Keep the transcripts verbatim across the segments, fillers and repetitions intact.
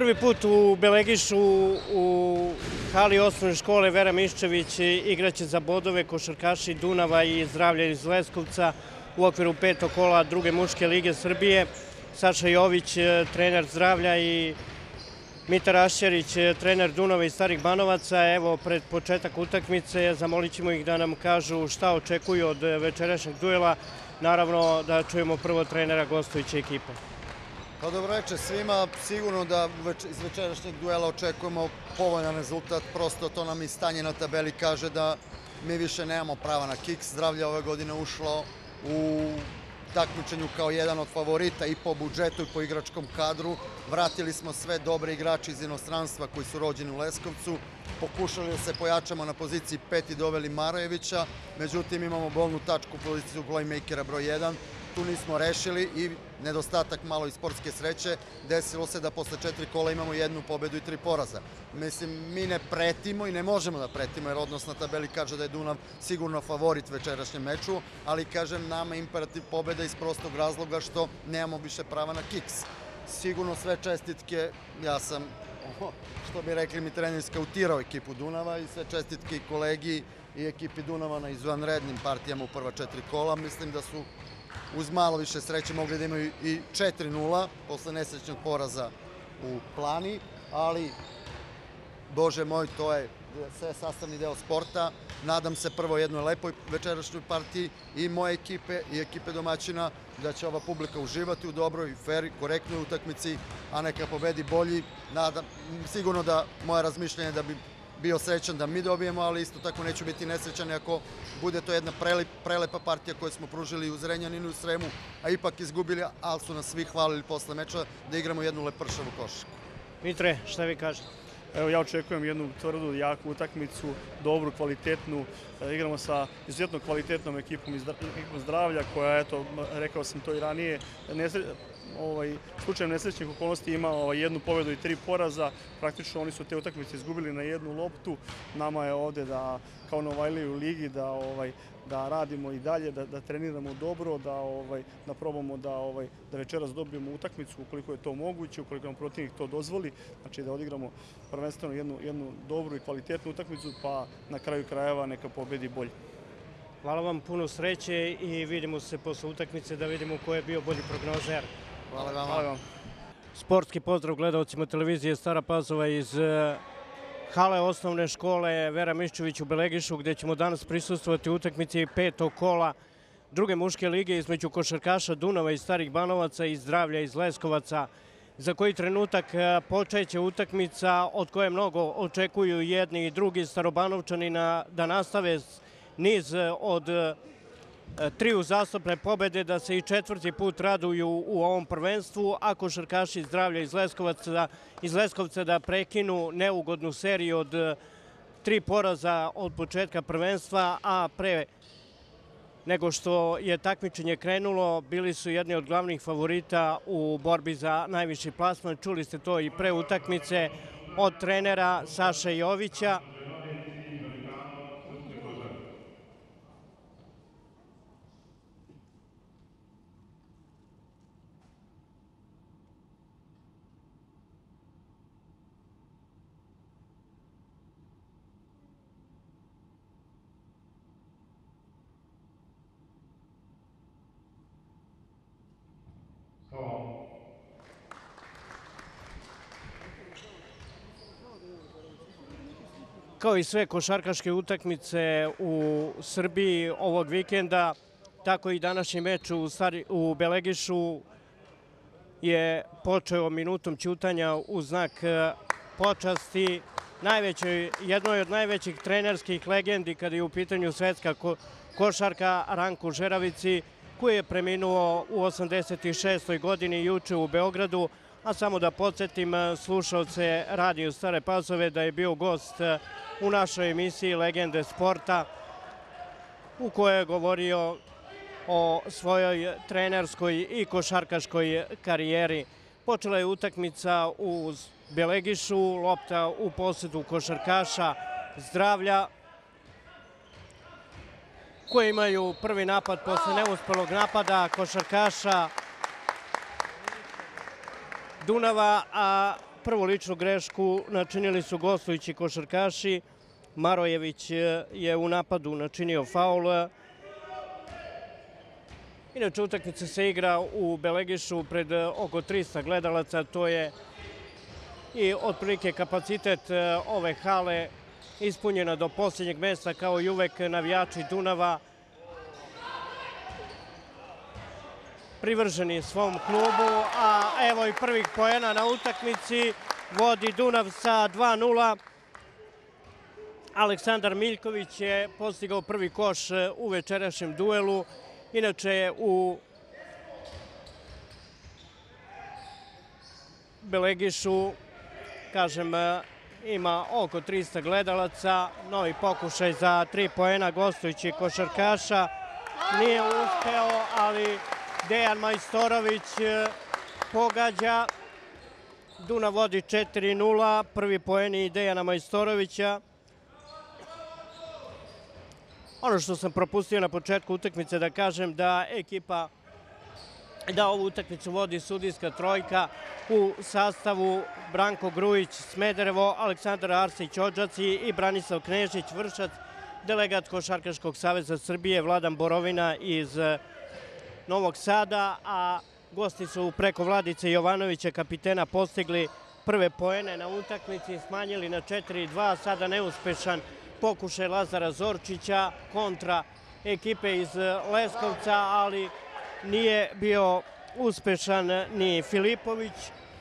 Prvi put u Belegišu u hali osnovne škole Vera Miščević igraće za bodove košarkaši Dunava i Zdravlja iz Leskovca u okviru petog kola druge muške lige Srbije. Saša Jović, trener Zdravlja, i Mita Rašćerić, trener Dunava i Starih Banovaca. Evo, pred početak utakmice zamolit ćemo ih da nam kažu šta očekuju od večerašnjeg duela. Naravno da čujemo prvo trenera gostujuće ekipe. Pa dobro večer svima, sigurno da iz večerašnjeg duela očekujemo povoljan rezultat, prosto to nam i stanje na tabeli kaže da mi više nemamo prava na kiks. Zdravlje ove godine ušlo u takmičenju kao jedan od favorita i po budžetu i po igračkom kadru. Vratili smo sve dobre igrače iz inostranstva koji su rođeni u Leskovcu. Pokušali da se pojačamo na poziciji pet i doveli Marajevića, međutim imamo bolnu tačku u poziciju playmakera broj jedan. Tu nismo rešili i nedostatak malo i sportske sreće. Desilo se da posle četiri kola imamo jednu pobedu i tri poraza. Mislim, mi ne pretimo i ne možemo da pretimo, jer odnos na tabeli kaže da je Dunav sigurno favorit večerašnjem meču, ali kažem, nama imperativ pobeda iz prostog razloga što nemamo više prava na kiks. Sigurno sve čestitke, ja sam, što bi rekli mi, trener skautirao ekipu Dunava i sve čestitke i kolegi i ekipi Dunava na izvanrednim partijama u prva četiri kola. Mislim da su uz malo više sreće mogli da imaju i četiri nula posle nesrećnog poraza u Plani, ali, Bože moj, to je sve sastavni deo sporta. Nadam se prvo jednoj lepoj večerašnjoj partiji i moje ekipe i ekipe domaćina da će ova publika uživati u dobroj, fer i korektnoj utakmici, a neka pobedi bolji. Sigurno da moje razmišljanje da bi bio srećan da mi dobijemo, ali isto tako neću biti nesrećan ako bude to jedna prelepa partija koju smo pružili u Zrenjaninu i u Sremu, a ipak izgubili, ali su nas svi hvalili posle meča da igramo jednu lepršavu košarku. Mitre, šta vi kažete? Evo, ja očekujem jednu tvrdu, jaku utakmicu, dobru, kvalitetnu. Igramo sa izuzetno kvalitetnom ekipom iz Zdravlja koja, eto, rekao sam to i ranije, slučajem nesrećnih okolnosti ima jednu pobedu i tri poraza. Praktično oni su te utakmice izgubili na jednu loptu. Nama je ovde da, kao Novajliji u ligi, da radimo i dalje, da treniramo dobro, da probamo da večeras dobijemo utakmicu ukoliko je to moguće, ukoliko nam protivnik to dozvoli. Znači da odigramo prvenstveno jednu dobru i kvalitetnu utakmicu, pa na kraju krajeva neka pobedi bolje. Hvala vam, puno sreće i vidimo se posle utakmice da vidimo ko je bio bolji prognozer. Hvala vam. Sportski pozdrav gledalcima televizije Stara Pazova iz hale osnovne škole Vera Miščević u Belegišu, gde ćemo danas prisustvovati utakmici petog kola druge muške lige između košarkaša Dunava i Starih Banovaca i Zdravlja iz Leskovaca. Za koji trenutak počeće utakmica od koje mnogo očekuju jedni i drugi Starobanovčani da nastave niz od tri uzastopne pobede, da se i četvrti put raduju u ovom prvenstvu, a košarkaši Zdravlja iz Leskovca da prekinu neugodnu seriju od tri poraza od početka prvenstva, a pre nego što je takmičenje krenulo bili su jedni od glavnih favorita u borbi za najviši plasman. Čuli ste to i pre utakmice od trenera Saše Jovića. Kao i sve košarkaške utakmice u Srbiji ovog vikenda, tako i današnji meč u Belegišu je počeo minutom ćutanja u znak počasti jednoj od najvećih trenerskih legendi kada je u pitanju svetska košarka, Ranku Žeravici, koji je preminuo u osamdeset šestoj godini juče u Beogradu. A samo da podsjetim slušalce Radio Stare Pazove da je bio gost u našoj emisiji Legende sporta, u kojoj je govorio o svojoj trenerskoj i košarkaškoj karijeri. Počela je utakmica u Belegišu, lopta u posedu košarkaša Zdravlja, koji imaju prvi napad posle neuspelog napada košarkaša Dunava, a prvu ličnu grešku načinili su gostujući košarkaši. Marojević je u napadu načinio faul. Inače, utakmica se igra u Belegišu pred oko trista gledalaca. To je i otprilike kapacitet ove hale, ispunjena do posljednjeg mesta, kao i uvek navijači Dunava privrženi svom klubu, a evo i prvih poena na utakmici. Vodi Dunav sa dva nula. Aleksandar Miljković je postigao prvi koš u večerašnjem duelu. Inače je u Belegišu, kažem, ima oko trista gledalaca. Novi pokušaj za tri poena gostujući košarkaša. Nije uspeo, ali Dejan Majstorović pogađa. Dunav vodi četiri nula. Prvi poeni Dejana Majstorovića. Ono što sam propustio na početku utakmice da kažem da ekipa, da ovu utakmicu vodi sudijska trojka u sastavu Branko Grujić Smederevo, Aleksandar Arsić Odžaci i Branislav Knežić Vršac, delegat Košarkaškog saveza Srbije Vladan Borovina iz Novog Sada, a gosti su preko Vladice Jovanovića, kapitena, postigli prve poene na utakmici, smanjili na četiri dva, sada neuspešan pokušaj Lazara Zorčića kontra ekipe iz Leskovca, ali nije bio uspešan ni Filipović.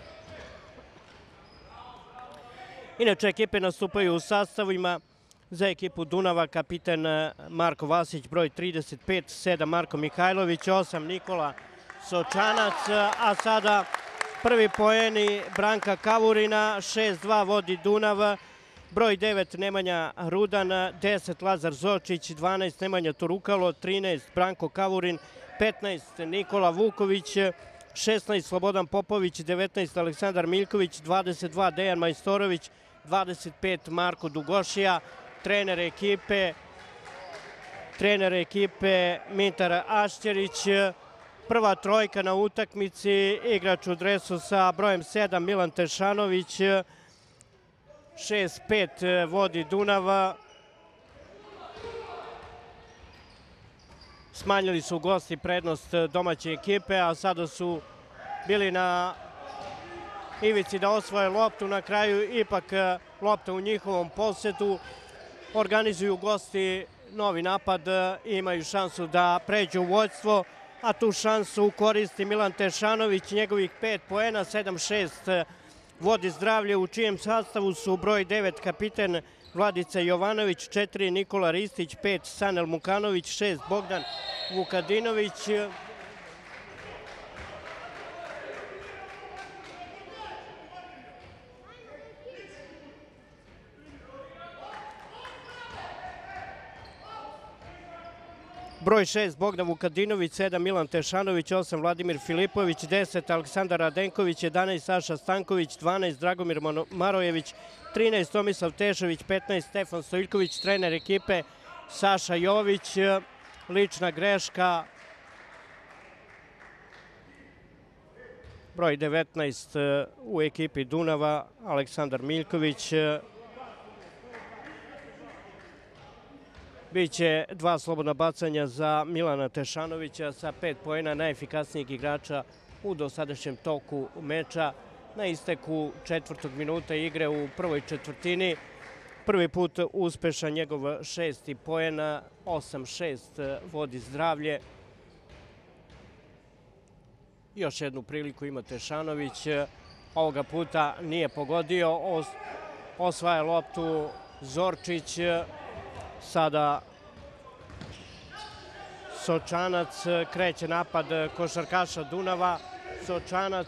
Inače, ekipe nastupaju u sastavima. Za ekipu Dunava kapitan Marko Vasić, broj trideset pet, sedam Marko Mihajlović, osam Nikola Sočanac, a sada prvi poeni Branka Kavurina, šest dva vodi Dunav, broj devet Nemanja Rudan, deset Lazar Zočić, dvanaest Nemanja Turukalo, trinaest Branko Kavurin, petnaest Nikola Vuković, šesnaest Slobodan Popović, devetnaest Aleksandar Miljković, dvadeset dva Dejan Majstorović, dvadeset pet Marko Dugošija. Trener ekipe, trener ekipe Mitar Ašćerić. Prva trojka na utakmici, igrač u dresu sa brojem sedam Milan Tešanović. šest pet vodi Dunava. Smanjili su gosti prednost domaće ekipe, a sada su bili na ivici da osvoje loptu. Na kraju ipak lopta u njihovom posetu. Organizuju gosti novi napad i imaju šansu da pređu u vođstvo, a tu šansu koristi Milan Tešanović, njegovih pet poena, sedam šest vodi Zdravlje, u čijem sastavu su broj devet kapiten Vladica Jovanović, četiri Nikola Ristić, pet Sanel Mukanović, šest Bogdan Vukadinović. Broj šest Bogdan Vukadinović, sedam Milan Tešanović, osam Vladimir Filipović, deset Aleksandar Radenković, jedanaest Saša Stanković, dvanaest Dragomir Marojević, trinaest Tomislav Tešović, petnaest Stefan Stojiljković, trener ekipe Saša Jović. Lična greška broj devetnaest u ekipi Dunava, Aleksandar Miljković. Biće dva slobodna bacanja za Milana Tešanovića sa pet poena, najefikasnijeg igrača u dosadašnjem toku meča. Na isteku četvrtog minuta igre u prvoj četvrtini. Prvi put uspešan njegov šesti poena, osam šest vodi Zdravlje. Još jednu priliku ima Tešanović. Ovoga puta nije pogodio. Osvaja loptu Zorčić. Sada Sočanac, kreće napad košarkaša Dunava. Sočanac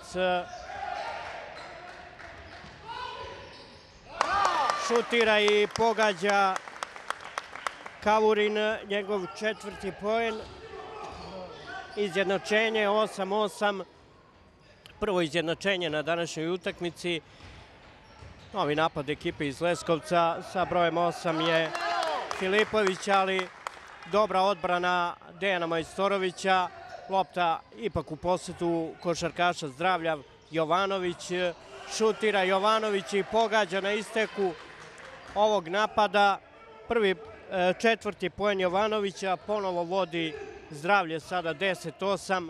šutira i pogađa Kavurin, njegov četvrti poen. Izjednačenje osam osam. Prvo izjednačenje na današnjoj utakmici. Novi napad ekipe iz Leskovca sa brojem osam je Filipović, ali dobra odbrana Dejana Majstorovića. Lopta ipak u posetu košarkaša Zdravlja. Jovanović šutira, Jovanović i pogađa na isteku ovog napada. Prvi četvrti poen Jovanovića, ponovo vodi Zdravlje sada deset osam.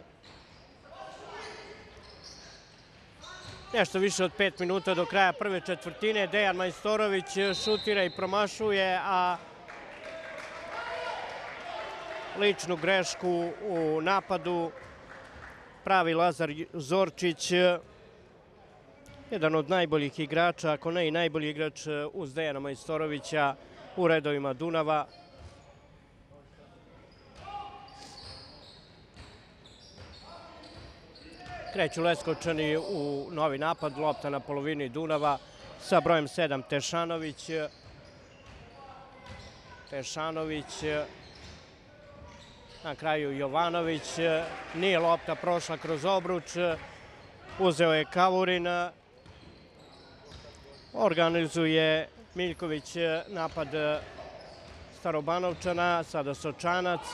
Nešto više od pet minuta do kraja prve četvrtine. Dejan Majstorović šutira i promašuje, a ličnu grešku u napadu pravi Lazar Zorčić, jedan od najboljih igrača, ako ne i najbolji igrač uz Dejana Majstorovića u redovima Dunava. Kreću Leskovčani u novi napad, lopta na polovini Dunava sa brojem sedam Tešanović. Tešanović, na kraju Jovanović, nije lopta prošla kroz obruč, uzeo je Kavurin, organizuje Miljković napad Starobanovčana, sada Sočanac.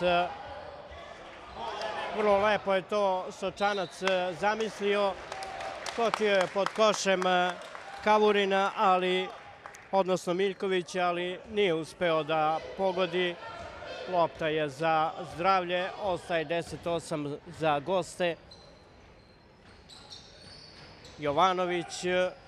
Vrlo lepo je to Sočanac zamislio, skočio je pod košem Kavurina, ali, odnosno Miljkovića, ali nije uspeo da pogodi. Lopta je za Zdravlje, ostaje deset osam za goste. Jovanović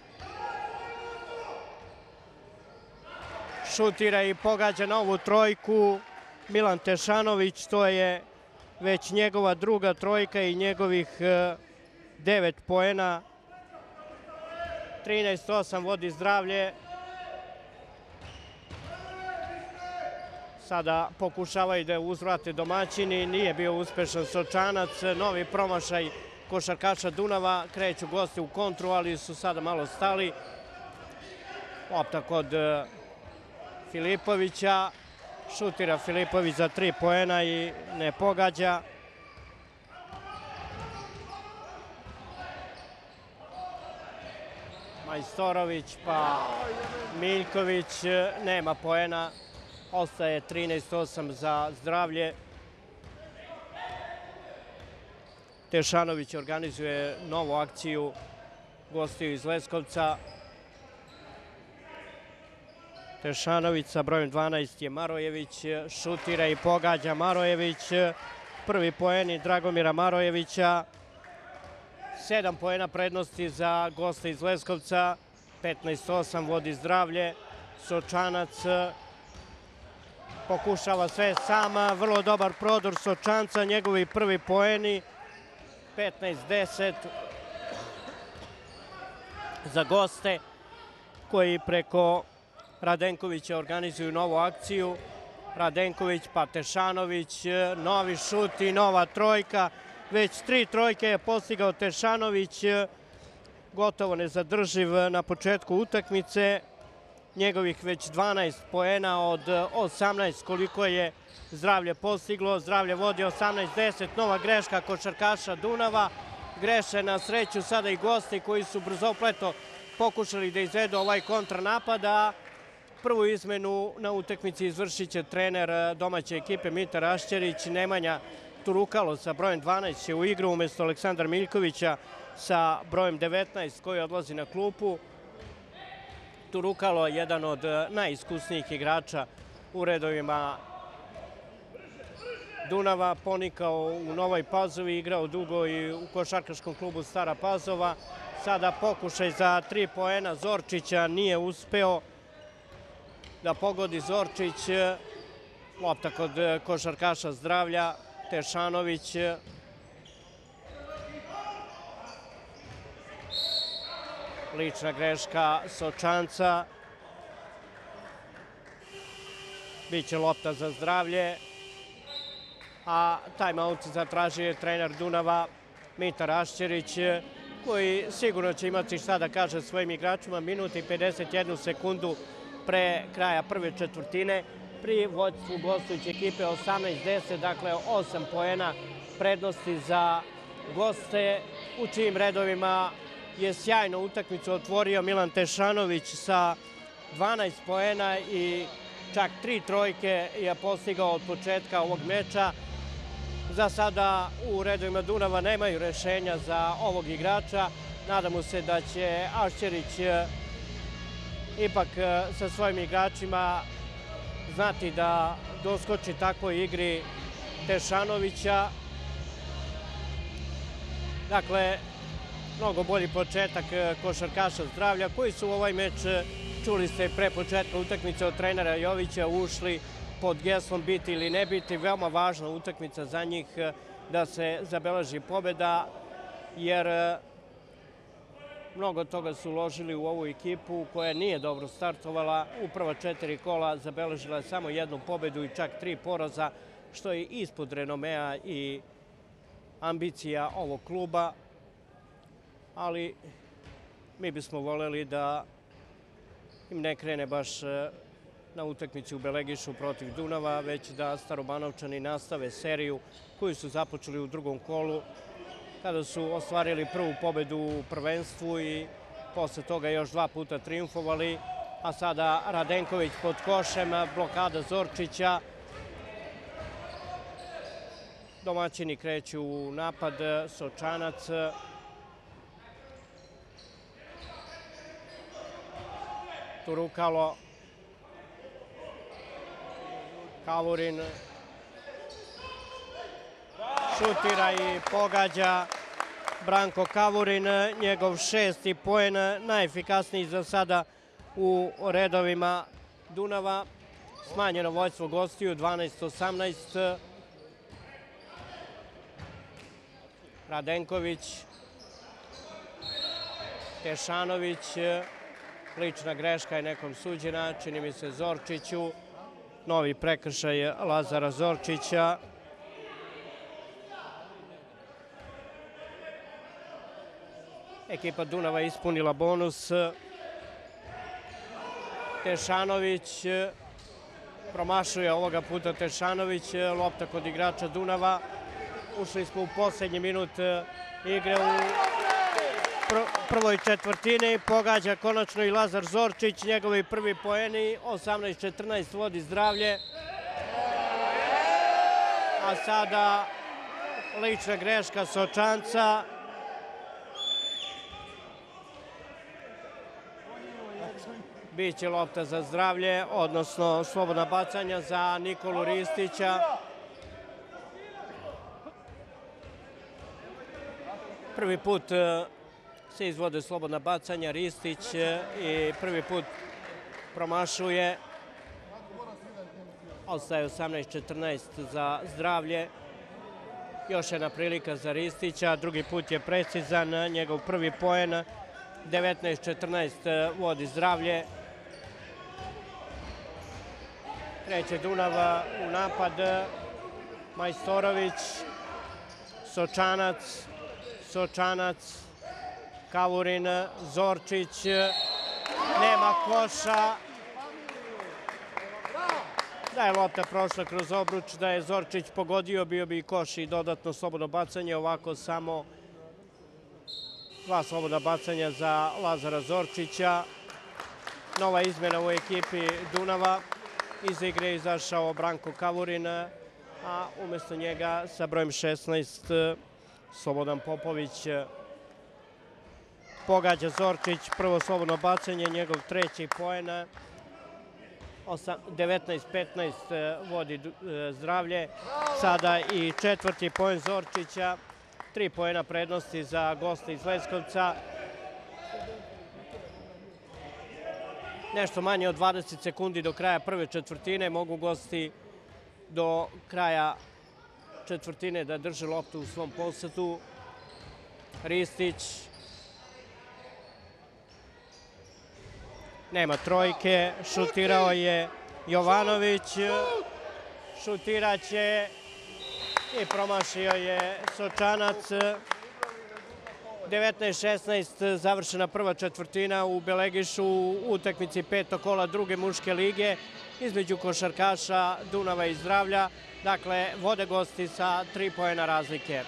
šutira i pogađa na ovu trojku. Milan Tešanović, to je već njegova druga trojka i njegovih devet poena. trinaest osam vodi Zdravlje. Sada pokušavaju da uzvrate domaćini, nije bio uspešan Sočanac. Novi promašaj košarkaša Dunava, kreću gosti u kontru, ali su sada malo stali. Lopta kod Filipovića, šutira Filipović za tri poena i ne pogađa. Majstorović pa Miljković, nema poena. Ostaje trinaest osam za Zdravlje. Tešanović organizuje novu akciju gostiju iz Leskovca. Tešanović sa brojem dvanaest je Marojević, šutira i pogađa Marojević. Prvi poeni Dragomira Marojevića. Sedam poena prednosti za goste iz Leskovca. petnaest osam vodi Zdravlje. Sočanac pokušava sve sama, vrlo dobar prodor Sočanca, njegovi prvi poeni. petnaest deset za goste koji preko Radenkovića organizuju novu akciju. Radenković pa Tešanović, novi šut i nova trojka. Već tri trojke je postigao Tešanović, gotovo nezadrživ na početku utakmice. Njegovih već dvanaest poena od osamnaest koliko je Zdravlje postiglo. Zdravlje vodi osamnaest deset, nova greška košarkaša Dunava. Greše na sreću sada i gosti koji su brzopleto pokušali da izvedu ovaj kontranapad, a prvu izmenu na utakmici izvršit će trener domaće ekipe Mitar Ašćerić. Nemanja Turukalo sa brojem dvanaest će u igru umesto Aleksandra Miljkovića sa brojem devetnaest koji odlazi na klupu. Turukalo je jedan od najiskusnijih igrača u redovima Dunava, ponikao u Novoj Pazovi, igrao dugo i u košarkaškom klubu Stara Pazova. Sada pokušaj za tri poena Zorčića, nije uspeo da pogodi Zorčić. Lopta kod košarkaša Zdravlja, Tešanović. Lična greška Sočanca. Biće lopta za Zdravlje. A timeout zatražio je trener Dunava Mitar Ašćerić, koji sigurno će imati šta da kaže svojim igračima. Minut i pedeset jednu sekundu pre kraja prve četvrtine. Pri vođstvu gostujuće ekipe osamnaest deset, dakle osam poena prednosti za goste, u čijim redovima je sjajno utakmicu otvorio Milan Tešanović sa dvanaest poena i čak tri trojke je postigao od početka ovog meča. Za sada u redovima Dunava nemaju rešenja za ovog igrača. Nadamo se da će Ašćerić ipak sa svojim igračima znati da doskoči takvoj igri Tešanovića. Dakle, mnogo bolji početak košarkaša Zdravlja koji su u ovaj meč, čuli ste pre početka utakmice od trenera Jovića, ušli pod geslom biti ili ne biti. Veoma važna utakmica za njih da se zabeleži pobjeda, jer mnogo toga su uložili u ovu ekipu koja nije dobro startovala. U prva četiri kola zabeležila je samo jednu pobjedu i čak tri poraza, što je ispod renomea i ambicija ovog kluba. Ali mi bismo voljeli da im ne krene baš na utakmici u Belegišu protiv Dunava, već da Starobanovčani nastave seriju koju su započeli u drugom kolu, kada su ostvarili prvu pobedu u prvenstvu i posle toga još dva puta triumfovali, a sada Radenković pod košem, blokada Zorčića. Domaćini kreću u napad, Sočanac. Turukalo. Kavurin šutira i pogađa. Branko Kavurin, njegov šesti poen, najefikasniji za sada u redovima Dunava. Smanjeno vođstvo gostiju, dvanaest osamnaest. Radenković, Tešanović, lična greška je nekom suđena, čini mi se Zorčiću. Novi prekršaj Lazara Zorčića. Ekipa Dunava je ispunila bonus. Tešanović promašuje ovoga puta Tešanović, lopta kod igrača Dunava. Ušli smo u posljednji minut igre u prvoj četvrtini. Pogađa konačno i Lazar Zorčić, njegovi prvi poeni, osamnaest četrnaest vodi Zdravlje. A sada lična greška Sočanca. Biće lopta za Zdravlje, odnosno slobodna bacanja za Nikolu Ristića. Prvi put se izvode slobodna bacanja, Ristić i prvi put promašuje. Ostaje osamnaest četrnaest za Zdravlje. Još jedna prilika za Ristića, drugi put je precizan, njegov prvi poen. devetnaest četrnaest vodi Zdravlje. Kreće Dunav u napad. Majstorović, Sočanac, Sočanac, Kavurin, Zorčić, nema koša. Da je lopta prošla kroz obruč, da je Zorčić pogodio, bio bi i koš i dodatno slobodno bacanje. Ovako samo dva slobodna bacanja za Lazara Zorčića. Nova izmena u ekipi Dunava. Iz igre je izašao Branko Kavurin, a umjesto njega sa brojem šesnaest Slobodan Popović. Pogađa Zorčić, prvo slobodno bacanje, njegov treći poen. devetnaest petnaest vodi Zdravlje. Sada i četvrti poen Zorčića. Tri poena prednosti za goste iz Leskovca. Nešto manje od dvadeset sekundi do kraja prve četvrtine. Mogu gosti do kraja četvrtine da drže loptu u svom posetu. Ristić. Nema trojke. Šutirao je Jovanović. Šutiraće i promašio je Sočanac. devetnaest šesnaest završena prva četvrtina u Belegišu u utakmici petog kola druge muške lige između košarkaša Dunava i Zdravlja. Dakle, vode gosti sa tri poena razlike.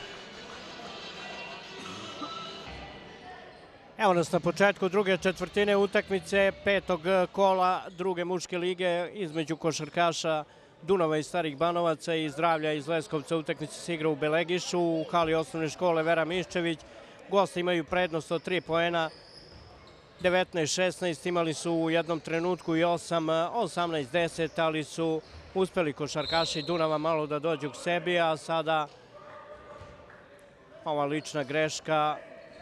Evo nas na početku druge četvrtine utakmice petog kola druge muške lige između košarkaša Dunava iz Starih Banovaca i Zdravlja iz Leskovca. Utakmica se igra u Belegišu u hali osnovne škole Vera Miščević. Gosti imaju prednost od tri poena, devetnaest šesnaest, imali su u jednom trenutku i osam osamnaest deset, ali su uspeli košarkaši Dunava malo da dođu k sebi, a sada ova lična greška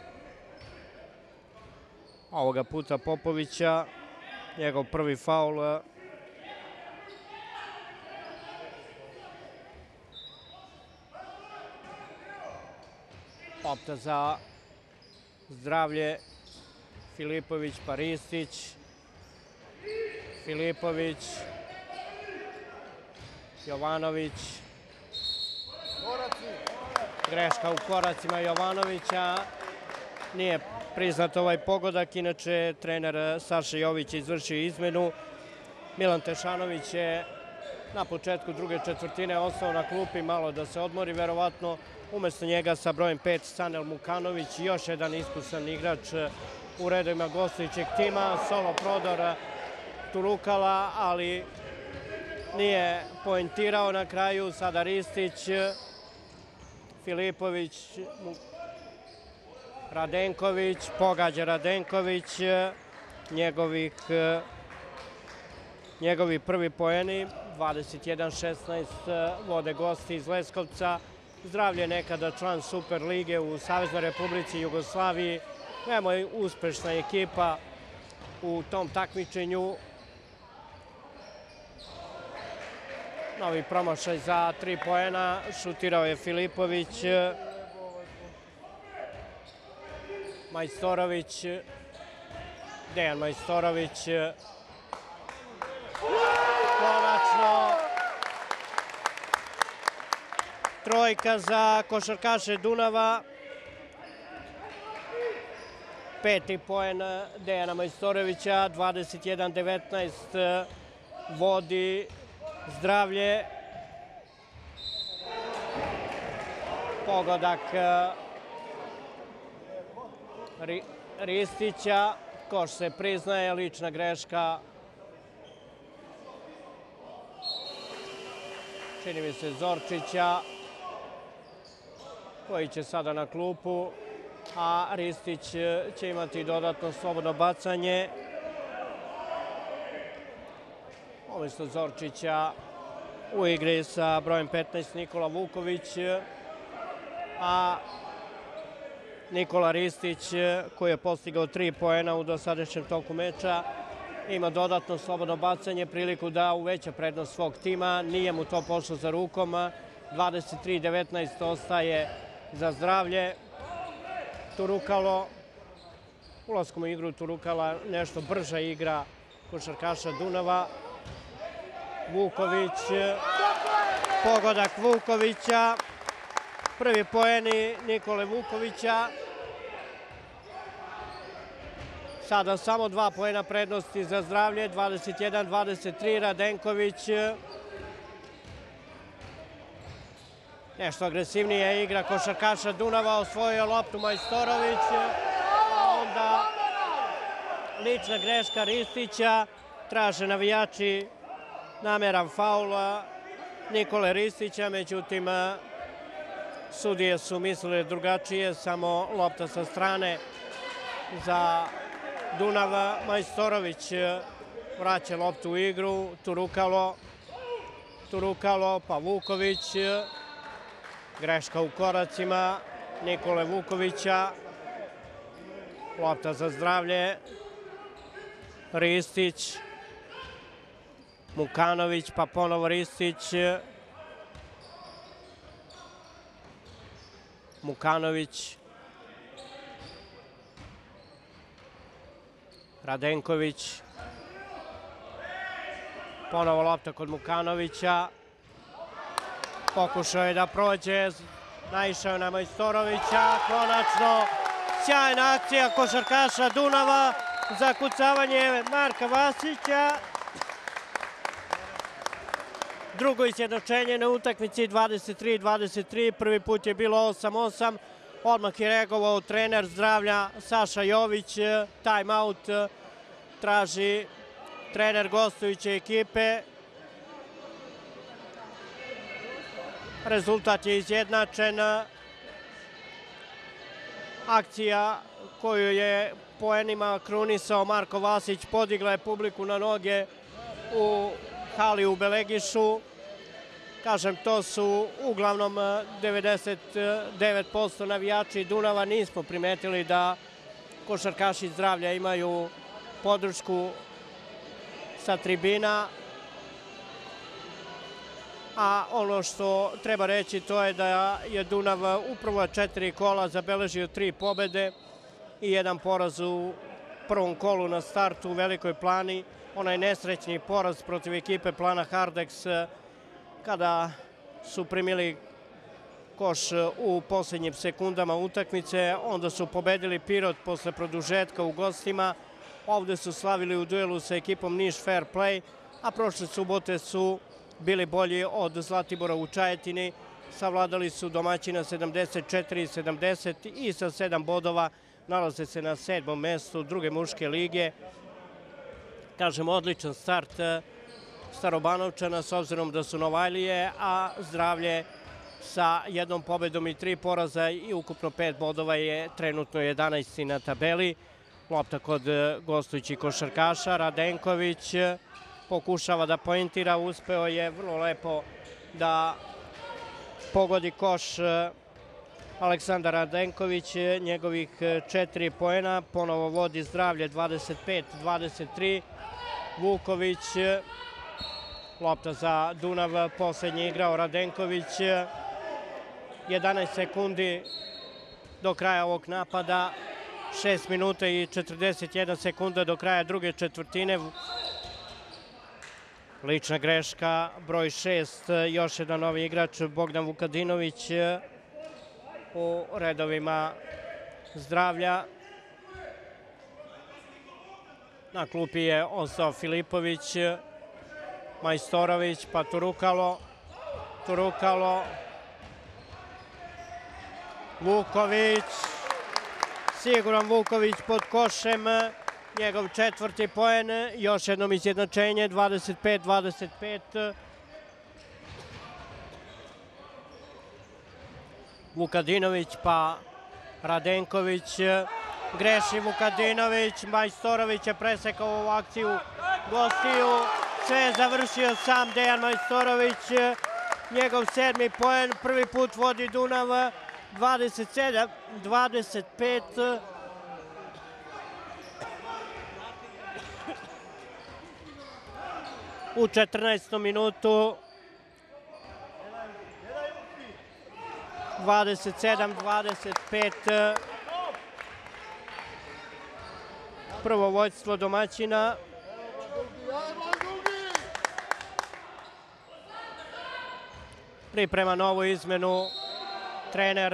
ovoga puta Popovića, njegov prvi faul. Lopta za Zdravlje, Filipović pa Ristić, Filipović, Jovanović, greška u koracima Jovanovića, nije priznat ovaj pogodak, inače trener Saša Jović je izvršio izmenu. Milan Tešanović je na početku druge četvrtine ostao na klupi malo da se odmori, verovatno umesto njega sa brojem pet Sanel Mukanović, još jedan iskusan igrač u redovima gostujućeg tima. Solo prodor Turukala, ali nije poentirao na kraju. Sada Ristić, Filipović, Radenković, pogađa Radenković, njegovih, njegovi prvi poeni, dvadeset jedan šesnaest, vode gosti iz Leskovca. Zdravlje nekada član Super lige u Saveznoj Republici Jugoslaviji, veoma uspešna ekipa u tom takmičenju. Novi promašaj za tri poena, šutirao je Filipović, Majstorović, Dejan Majstorović, konačno trojka za košarkaše Dunava. Peti poen Dejana Majstorovića, dvadeset jedan devetnaest, vodi Zdravlje. Pogodak Ristića, koš se priznaje, lična greška. Čini mi se Zorčića, koji će sada na klupu, a Ristić će imati dodatno slobodno bacanje. Umesto Zorčića u igri sa brojem petnaest Nikola Vuković, a Nikola Ristić, koji je postigao tri poena u dosadašnjem toku meča, ima dodatno slobodno bacanje, priliku da uveća prednost svog tima. Nije mu to pošlo za rukom. dvadeset tri devetnaest ostaje za Zdravlje. Turukalo, ulaskom u igru Turukala, nešto brža igra košarkaša Dunava. Vuković, pogodak Vukovića, prvi poeni Nikole Vukovića. Sada samo dva poena prednosti za Zdravlje, dvadeset jedan dvadeset tri, Radenković. Nešto agresivnija igra košarkaša Dunava, osvojio loptu Majstorović, a onda lična greška Ristića, traže navijači nameran faul Nikole Ristića, međutim sudije su mislile drugačije, samo lopta sa strane za Dunav. Majstorović vraća loptu u igru, Turukalo, Turukalo pa Vuković, greška u koracima Nikole Vukovića, lopta za Zdravlje, Ristić, Mukanović pa ponovo Ristić, Mukanović, Radenković, ponovo lopta kod Mukanovića, pokušao je da prođe, naišao na Majstorovića, konačno sjajna akcija košarkaša Dunava, zakucavanje Marka Vasića. Drugo izjednačenje na utakmici, dvadeset tri dvadeset tri, prvi put je bilo osam osam, odmah je reagovao trener Zdravlja Saša Jović, time-out traži trener gostujuće ekipe. Rezultat je izjednačen. akcija koju je poenima krunisao Marko Vasić, podigla je publiku na noge u hali u Belegišu. Kažem, to su uglavnom devedeset devet posto navijači Dunava. Nismo primetili da košarkaši Zdravlja imaju podršku sa tribina. A ono što treba reći to je da je Dunav u prva četiri kola zabeležio tri pobede i jedan poraz u prvom kolu na startu u Velikoj Plani. Onaj nesrećni poraz protiv ekipe Plana Hardex kada su primili koš u posljednjim sekundama utakmice. Onda su pobedili Pirot posle produžetka u gostima. Ovde su slavili u duelu sa ekipom Niš Fair Play, a prošle subote su bili bolji od Zlatibora u Čajetini. Savladali su domaćina sedamdeset četiri sedamdeset i sa sedam bodova nalaze se na sedmom mestu druge muške lige. Kažem, odličan start Starobanovčana s obzirom da su Novajlije, a Zdravlje sa jednom pobedom i tri poraza i ukupno pet bodova je trenutno jedanaesti na tabeli. Lopta kod gostujućih košarkaša. Radenković pokušava da poentira, uspeo je vrlo lepo da pogodi koš Aleksandar Radenković, njegovih četiri poena, ponovo vodi Zdravlje dvadeset pet dvadeset tri. Vuković, lopta za Dunav, poslednji igrao Radenković, jedanaest sekundi do kraja ovog napada, šest minuta i četrdeset jedna sekunda do kraja druge četvrtine. Lična greška, broj šest, još jedan novi igrač, Bogdan Vukadinović u redovima Zdravlja. Na klupi je ostao Filipović, Majstorović, pa Turukalo, Turukalo, Vuković, siguran Vuković pod košem, njegov četvrti poen, još jednom izjednačenje, dvadeset pet dvadeset pet. Vukadinović pa Radenković, greši Vukadinović, Majstorović je presekao ovu akciju gostiju, sve je završio sam Dejan Majstorović, njegov sedmi poen, prvi put vodi Dunav, dvadeset sedam dvadeset pet. U četrnaestom minutu dvadeset sedam dvadeset pet. Prvo vođstvo domaćina. Priprema novu izmenu trener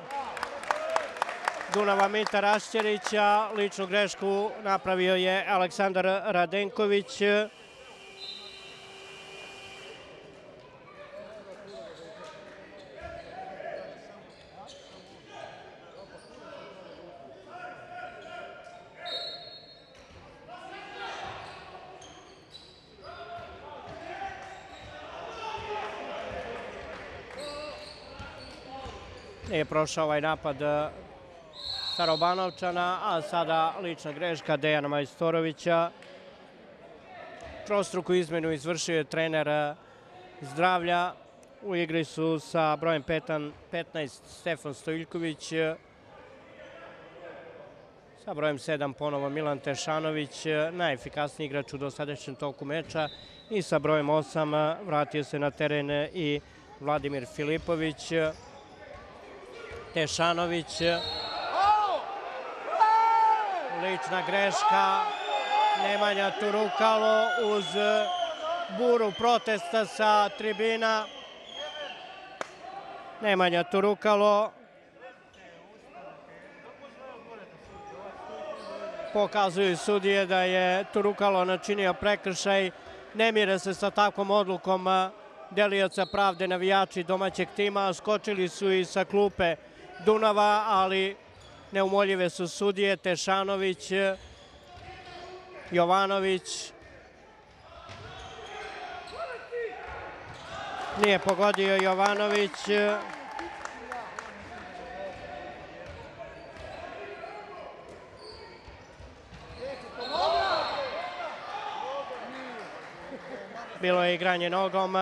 Dunava Mita Rašćerića. Ličnu grešku napravio je Aleksandar Radenković. Nije prošao ovaj napad Starobanovčana, a sada lična greška Dejana Majstorovića. Trostruku izmenu izvršio je trener Zdravlja. U igri su sa brojem petnaest Stefan Stojiljković, sa brojem sedam ponovo Milan Tešanović, najefikasniji igrač u dosadašnjem toku meča, i sa brojem osam vratio se na teren i Vladimir Filipović. Tešanović, lična greška, Nemanja Turukalo uz buru protesta sa tribina. Nemanja Turukalo pokazuju sudije da je Turukalo načinio prekršaj. Ne mire se sa takvom odlukom delioca pravde navijači domaćeg tima. Skočili su i sa klupe Dunava, ali neumoljive su sudije. Tešanović, Jovanović, nije pogodio Jovanović. Bilo je igranje nogom.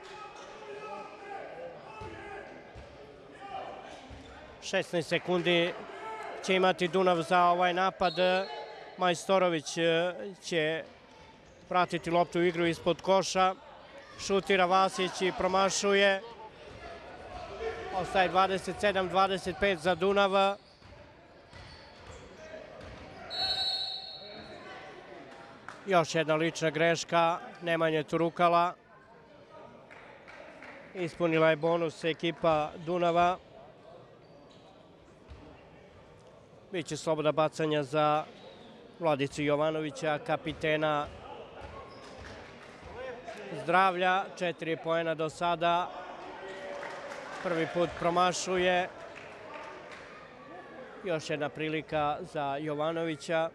šesnaest sekundi će imati Dunav za ovaj napad. Majstorović će vratiti loptu u igru ispod koša. Šutira Vasić i promašuje. Ostaje dvadeset sedam dvadeset pet za Dunav. Još jedna lična greška Nemanje Turukala. Ispunila je bonus ekipa Dunava. Biće slobodna bacanja za Vladicu Jovanovića, kapitena Zdravlja. Četiri poena do sada. Prvi put promašuje. Još jedna prilika za Jovanovića.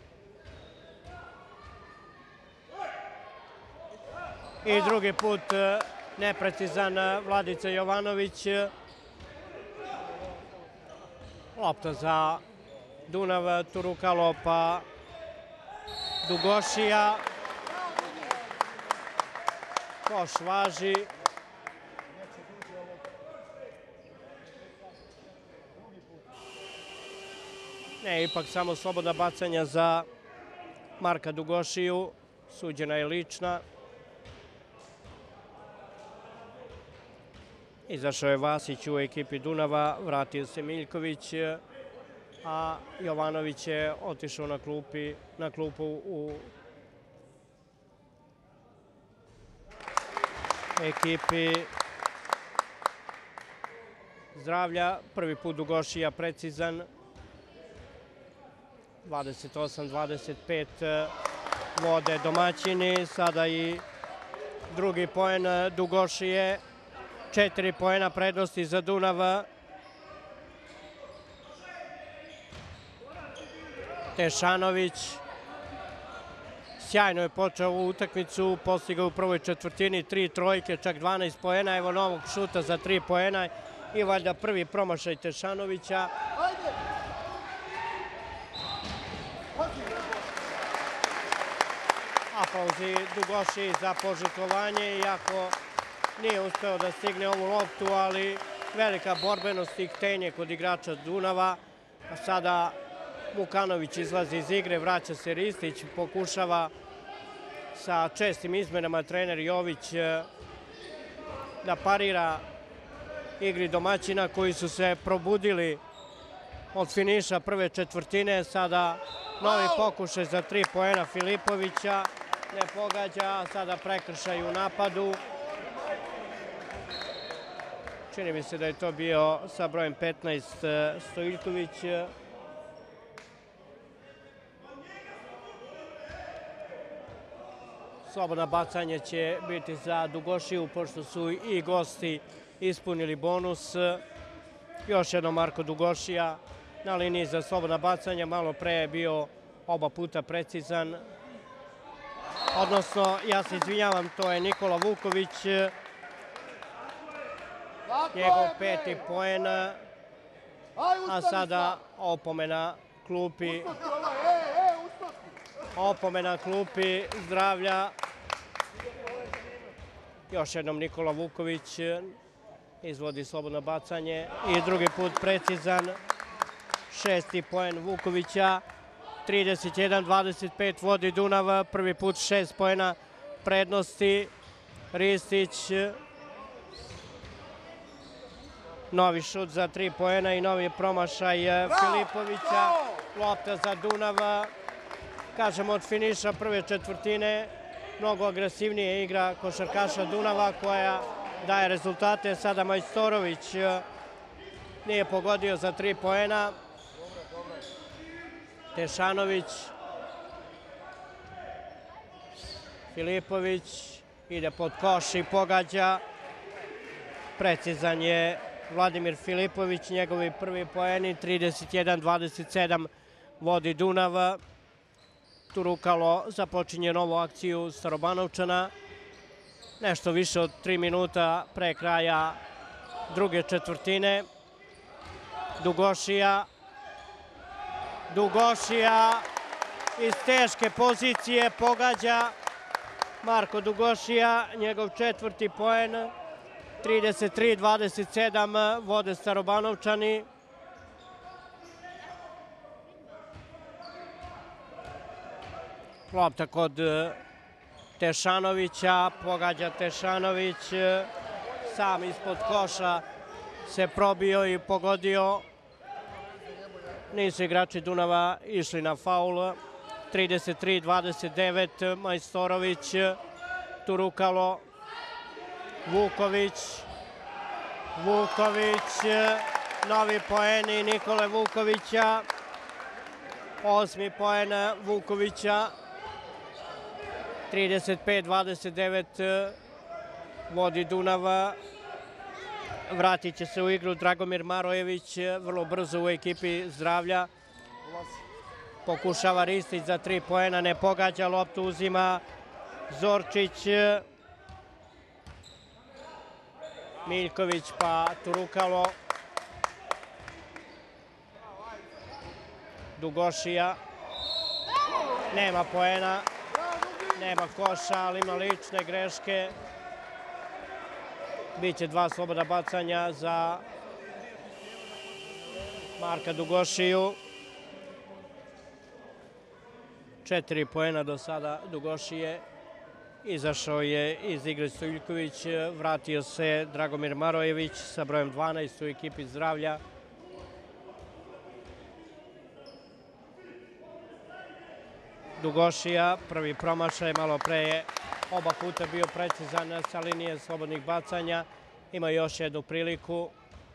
I drugi put neprecizan Vladica Jovanović. Lopta za Dunav, Turukalo pa Dugošija. Koš važi. Ne, ipak samo slobodna bacanja za Marka Dugošiju. Suđena je lična. Izašao je Vasić u ekipi Dunava, vratio se Miljković, a Jovanović je otišao na, klupi, na klupu u ekipi Zdravlja. Prvi put Dugošija precizan. dvadeset osam dvadeset pet vode domaćini. Sada i drugi poen Dugošije. Četiri poena prednosti za Dunav. Tešanović sjajno je počeo ovu utakmicu, postigao u prvoj četvrtini tri trojke, čak dvanaest poena. Evo novog šuta za tri poena i valjda prvi promašaj Tešanovića. Aplauzi Dugošiji za požrtvovanje, iako nije uspeo da stigne ovu loptu, ali velika borbenost i htenje kod igrača Dunava. A sada Vukanović izlazi iz igre, vraća se Ristić, pokušava sa čestim izmenama trener Jović da parira igri domaćina koji su se probudili od finiša prve četvrtine. Sada novi pokušaj za tri poena Filipovića, ne pogađa, a sada prekršaj u napadu. Čini mi se da je to bio sa brojem petnaest Stojiljković. Slobodno bacanje će biti za Dugošiju, pošto su i gosti ispunili bonus. Još jedno Marko Dugošija na liniji za slobodna bacanja. Malo pre je bio oba puta precizan. Odnosno, ja se izvinjavam, to je Nikola Vuković. Njegov peti poen. A sada opomena klupi. Opomena klupi Zdravlja. Još jednom Nikola Vuković izvodi slobodno bacanje i drugi put precizan. Šesti poen Vukovića. trideset jedan dvadeset pet vodi Dunav. Prvi put šest poena prednosti. Ristić. Novi šut za tri poena i novi promašaj Filipovića. Lopta za Dunav. Kažemo, od finiša prve četvrtine mnogo agresivnije igra košarkaša Dunava koja daje rezultate. Sada Majstorović nije pogodio za tri poena. Tešanović. Filipović ide pod koš i pogađa. Precizan je Vladimir Filipović, njegovi prvi poeni. trideset jedan dvadeset sedam vodi Dunav. Turukalo započinje novu akciju Starobanovčana. Nešto više od tri minuta pre kraja druge četvrtine. Dugošija. Dugošija iz teške pozicije pogađa. Marko Dugošija, njegov četvrti poen, trideset tri dvadeset sedam, vode Starobanovčani. Lopta kod Tešanovića, pogađa Tešanović, sam ispod koša se probio i pogodio. Nisu igrači Dunava išli na faul. trideset tri dvadeset devet, Majstorović, Turukalo, Vuković, Vuković, novi poeni Nikole Vukovića, osmi poen Vukovića, trideset pet dvadeset devet, vodi Dunava. Vratit će se u igru Dragomir Marojević, vrlo brzo u ekipi Zdravlja. Pokušava Ristić za tri poena, ne pogađa, loptu uzima Zorčić, Miljković pa Turukalo, Dugošija, nema poena, nema koša, ali ima lične greške. Biće dva slobodna bacanja za Marka Dugošiju. Četiri poena do sada Dugošije. Izašao je iz igre Stojiljković, vratio se Dragomir Marojević sa brojem dvanaest u ekipi Zdravlja. Dugošija, prvi promašaj, malo pre je oba puta bio precizan sa linije slobodnih bacanja. Ima još jednu priliku.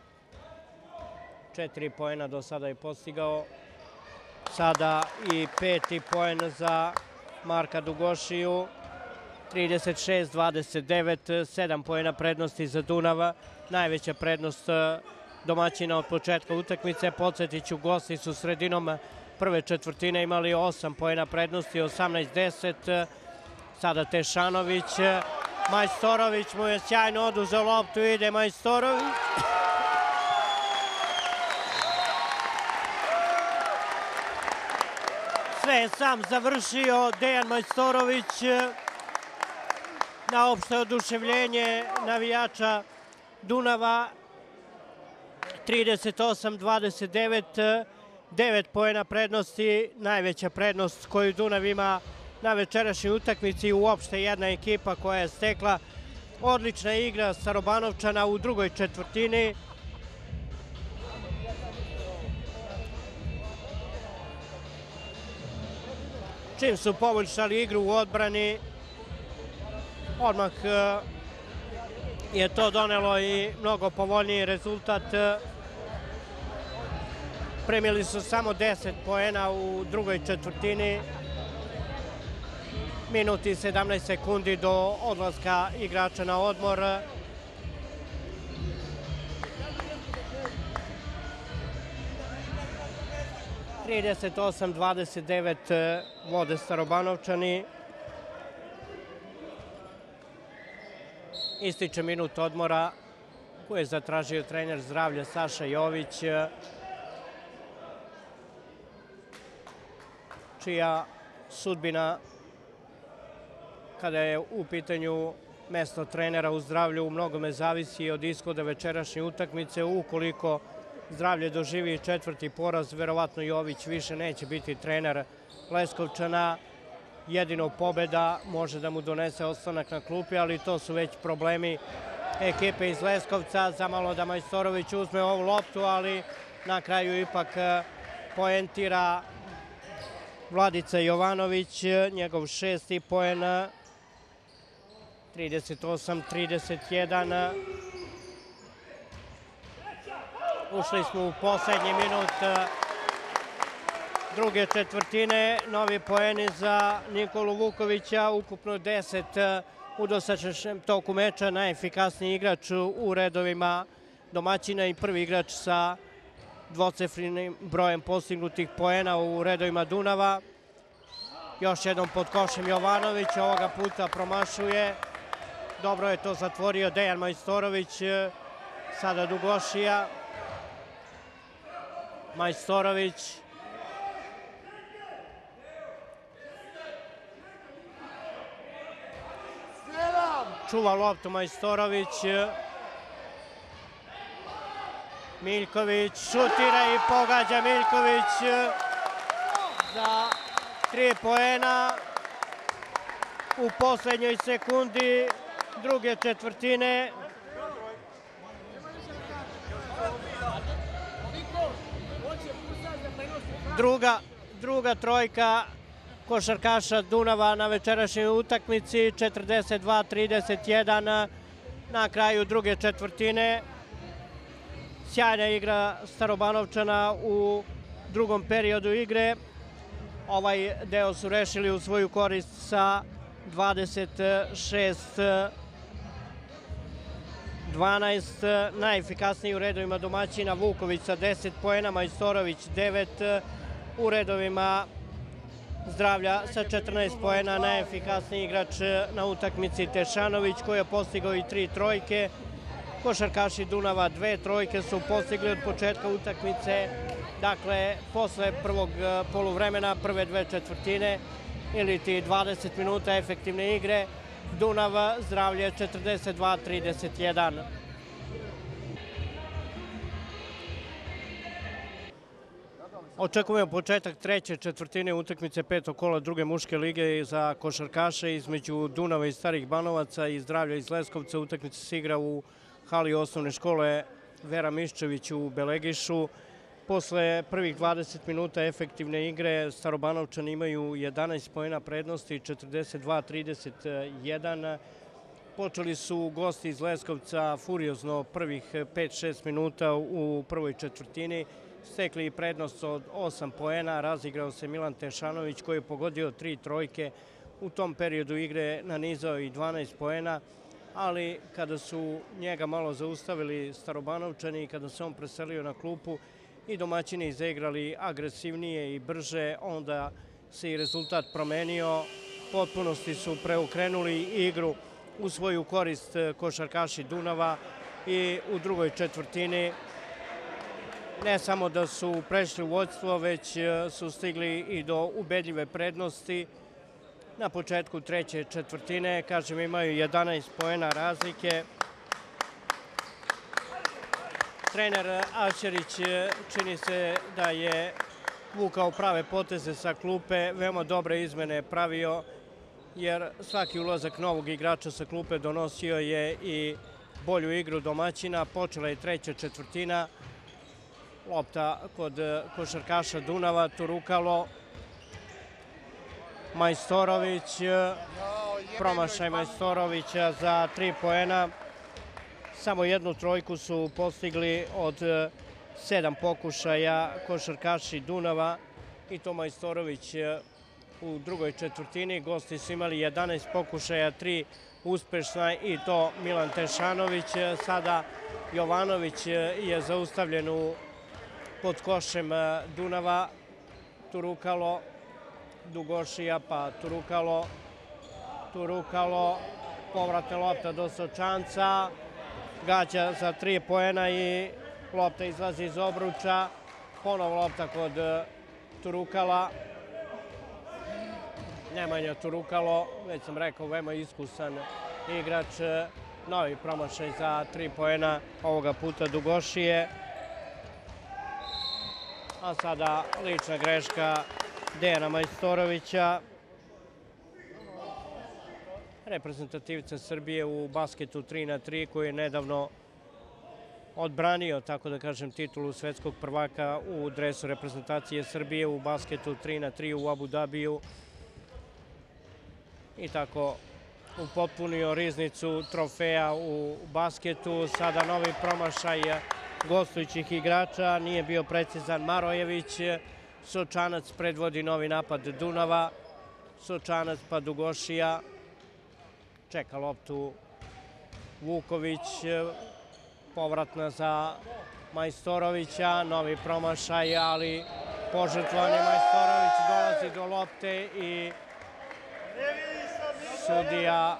Četiri poena do sada je postigao. Sada i peti poen za Marka Dugošiju. trideset šest dvadeset devet, sedam poena prednosti za Dunava. Najveća prednost domaćina od početka utakmice. Podsjetit ću, gosti su sredinom prve četvrtine imali osam poena prednosti, osamnaest deset. Sada Tešanović, Majstorović mu je sjajno oduzeo loptu, ide Majstorović. Sve je sam završio Dejan Majstorović na opšte oduševljenje navijača Dunava. trideset osam dvadeset devet, devet poena prednosti, najveća prednost koju Dunav ima na večerašnjoj utakmici, uopšte jedna ekipa koja je stekla. Odlična igra Starobanovčana u drugoj četvrtini. Čim su poboljšali igru u odbrani, odmah je to donelo i mnogo povoljniji rezultat. Primili su samo deset poena u drugoj četvrtini. Minut i sedamnaest sekundi do odlaska igrača na odmor. trideset osam dvadeset devet vode Starobanovčani. Ističe minut odmora koji je zatražio trener Zdravlja Saša Jović, čija sudbina kada je u pitanju mesto trenera u Zdravlju u mnogome zavisi od ishoda večerašnje utakmice. Ukoliko Zdravlje doživi četvrti poraz, verovatno Jović više neće biti trener Leskovčana. Jedino pobeda može da mu donese ostanak na klupi, ali to su već problemi ekipe iz Leskovca. Zamalo da Majstorović uzme ovu loptu, ali na kraju ipak poentira Vladica Jovanović, njegov šesti poen. trideset osam trideset jedan. Ušli smo u poslednji minut druge četvrtine. Novi poeni za Nikolu Vukovića, ukupno deset u dosadašnjem toku meča. Najefikasniji igrač u redovima domaćina i prvi igrač sa dvocifrenim brojem postignutih poena u redovima Dunava. Još jednom pod košem Jovanović, ovoga puta promašuje. Dobro je to zatvorio Dejan Majstorović. Sada Dugošija. Majstorović. čuva loptu Majstorović. Miljković šutira i pogađa Miljković za tri poena u poslednjoj sekundi druge četvrtine. Druga, druga trojka košarkaša Dunava na večerašnjoj utakmici, četrdeset dva trideset jedan na kraju druge četvrtine. Sjajna igra Starobanovčana u drugom periodu igre. Ovaj deo su rešili u svoju korist sa dvadeset šest dvanaest. Najefikasniji u redovima domaćina Vuković sa deset poena, Majstorović devet. U redovima Zdravlja sa četrnaest poena, najefikasniji igrač na utakmici Tešanović koji je postigao i tri trojke. Košarkaši Dunava dve trojke su postigli od početka utakmice, dakle posle prvog poluvremena, prve dve četvrtine ili ti dvadeset minuta efektivne igre. Dunav Zdravlje četrdeset dva trideset jedan. Očekujemo početak treće četvrtine utakmice petog kola druge muške lige za košarkaše između Dunava i Starih Banovaca i Zdravlja iz Leskovca. Utakmica se igra u hali osnovne škole Vera Miščević u Belegišu. Posle prvih dvadeset minuta efektivne igre Starobanovčani imaju jedanaest poena prednosti, četrdeset dva trideset jedan. Počeli su gosti iz Leskovca furiozno prvih pet šest minuta u prvoj četvrtini. Stekli prednost od osam poena, razigrao se Milan Tešanović koji je pogodio tri trojke. U tom periodu igre nanizao i dvanaest poena, ali kada su njega malo zaustavili Starobanovčani i kada se on preselio na klupu i domaćini zaigrali agresivnije i brže, onda se i rezultat promenio. Potpunosti su preokrenuli igru u svoju korist košarkaši Dunava i u drugoj četvrtini ne samo da su prešli u vođstvo, već su stigli i do ubedljive prednosti. Na početku treće četvrtine, kažem, imaju jedanaest poena razlike. Trener Ašerić čini se da je vukao prave poteze sa klupe, veoma dobre izmene pravio, jer svaki ulazak novog igrača sa klupe donosio je i bolju igru domaćina. Počela je treća četvrtina. Lopta kod košarkaša Dunava, Turukalo, Majstorović, promašaj Majstorovića za tri poena. Samo jednu trojku su postigli od sedam pokušaja košarkaši Dunava i to Majstorović u drugoj četvrtini. Gosti su imali jedanaest pokušaja, tri uspešna i to Milan Tešanović. Sada Jovanović je zaustavljen u pod košem Dunava. Turukalo, Dugošija, pa Turukalo, Turukalo, povratna lopta do Sočanca, gađa za tri poena i lopta izlazi iz obruča, ponovo lopta kod Turukala. Nemanja Turukalo, već sam rekao, veoma iskusan igrač, novi promašaj za tri poena, ovoga puta Dugošije. A sada lična greška Dejana Majstorovića, reprezentativca Srbije u basketu tri na tri, koji je nedavno odbranio, tako da kažem, titulu svetskog prvaka u dresu reprezentacije Srbije u basketu tri na tri u Abu Dabiju i tako upotpunio riznicu trofeja u basketu. Sada novi promašaj gostujućih igrača, nije bio precizan Marojević. Sočanac predvodi novi napad Dunava. Sočanac pa Dugošija. Čeka loptu Vuković. Povratna za Majstorovića. Novi promašaj, ali požrtvovan je Majstorović. Dolazi do lopte i sudija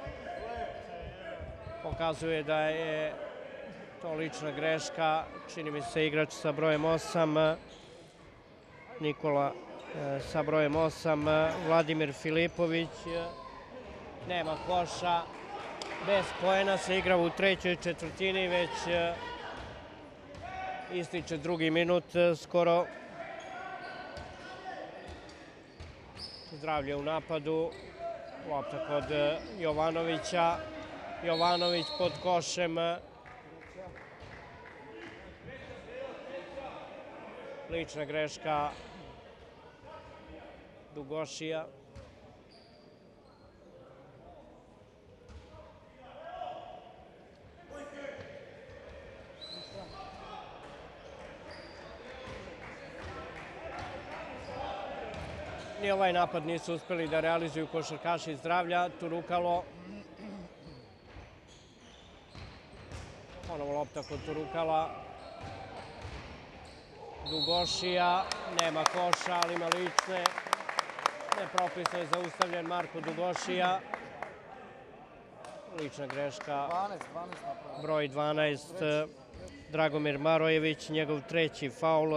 pokazuje da je to lična greška. Čini mi se igrač sa brojem osam, Nikola sa brojem osam, Vladimir Filipović. Nema koša. Bez poena se igra u trećoj četvrtini, već ističe drugi minut skoro. Zdravlje u napadu, lopta kod Jovanovića. Jovanović pod košem. Lična greška Dugošija. Ni ovaj napad nisu uspeli da realizuju košarkaši Zdravlja. Turukalo. Ponovo lopta kod Turukala. Dugošija. Nema koša, ali ima lične. Nepropisno je zaustavljen Marko Dugošija. Lična greška. Broj dvanaest. Dragomir Marojević. Njegov treći faul.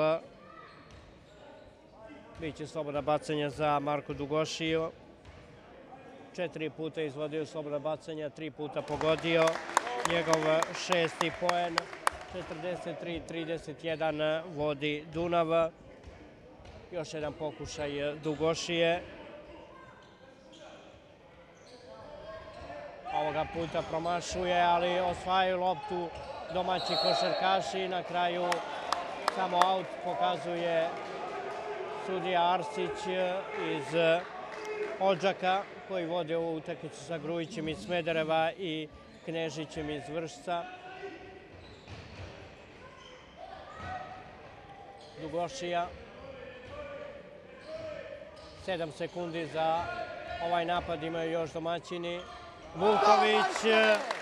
Biće slobodna bacanja za Marko Dugošiju. Četiri puta izvodio slobodna bacanja, tri puta pogodio. Njegov šesti poen, četrdeset tri trideset jedan vodi Dunav. Još jedan pokušaj Dugošije. Ovoga puta promašuje, ali osvajaju loptu domaći košarkaši. Na kraju samo aut pokazuje sudija Arsić iz Odžaka, koji vode ovu utakmicu sa Grujićem iz Smedereva i Knežićem iz Vršca. Dugošija. Sedam sekundi za ovaj napad imaju još domaćini. Vuković.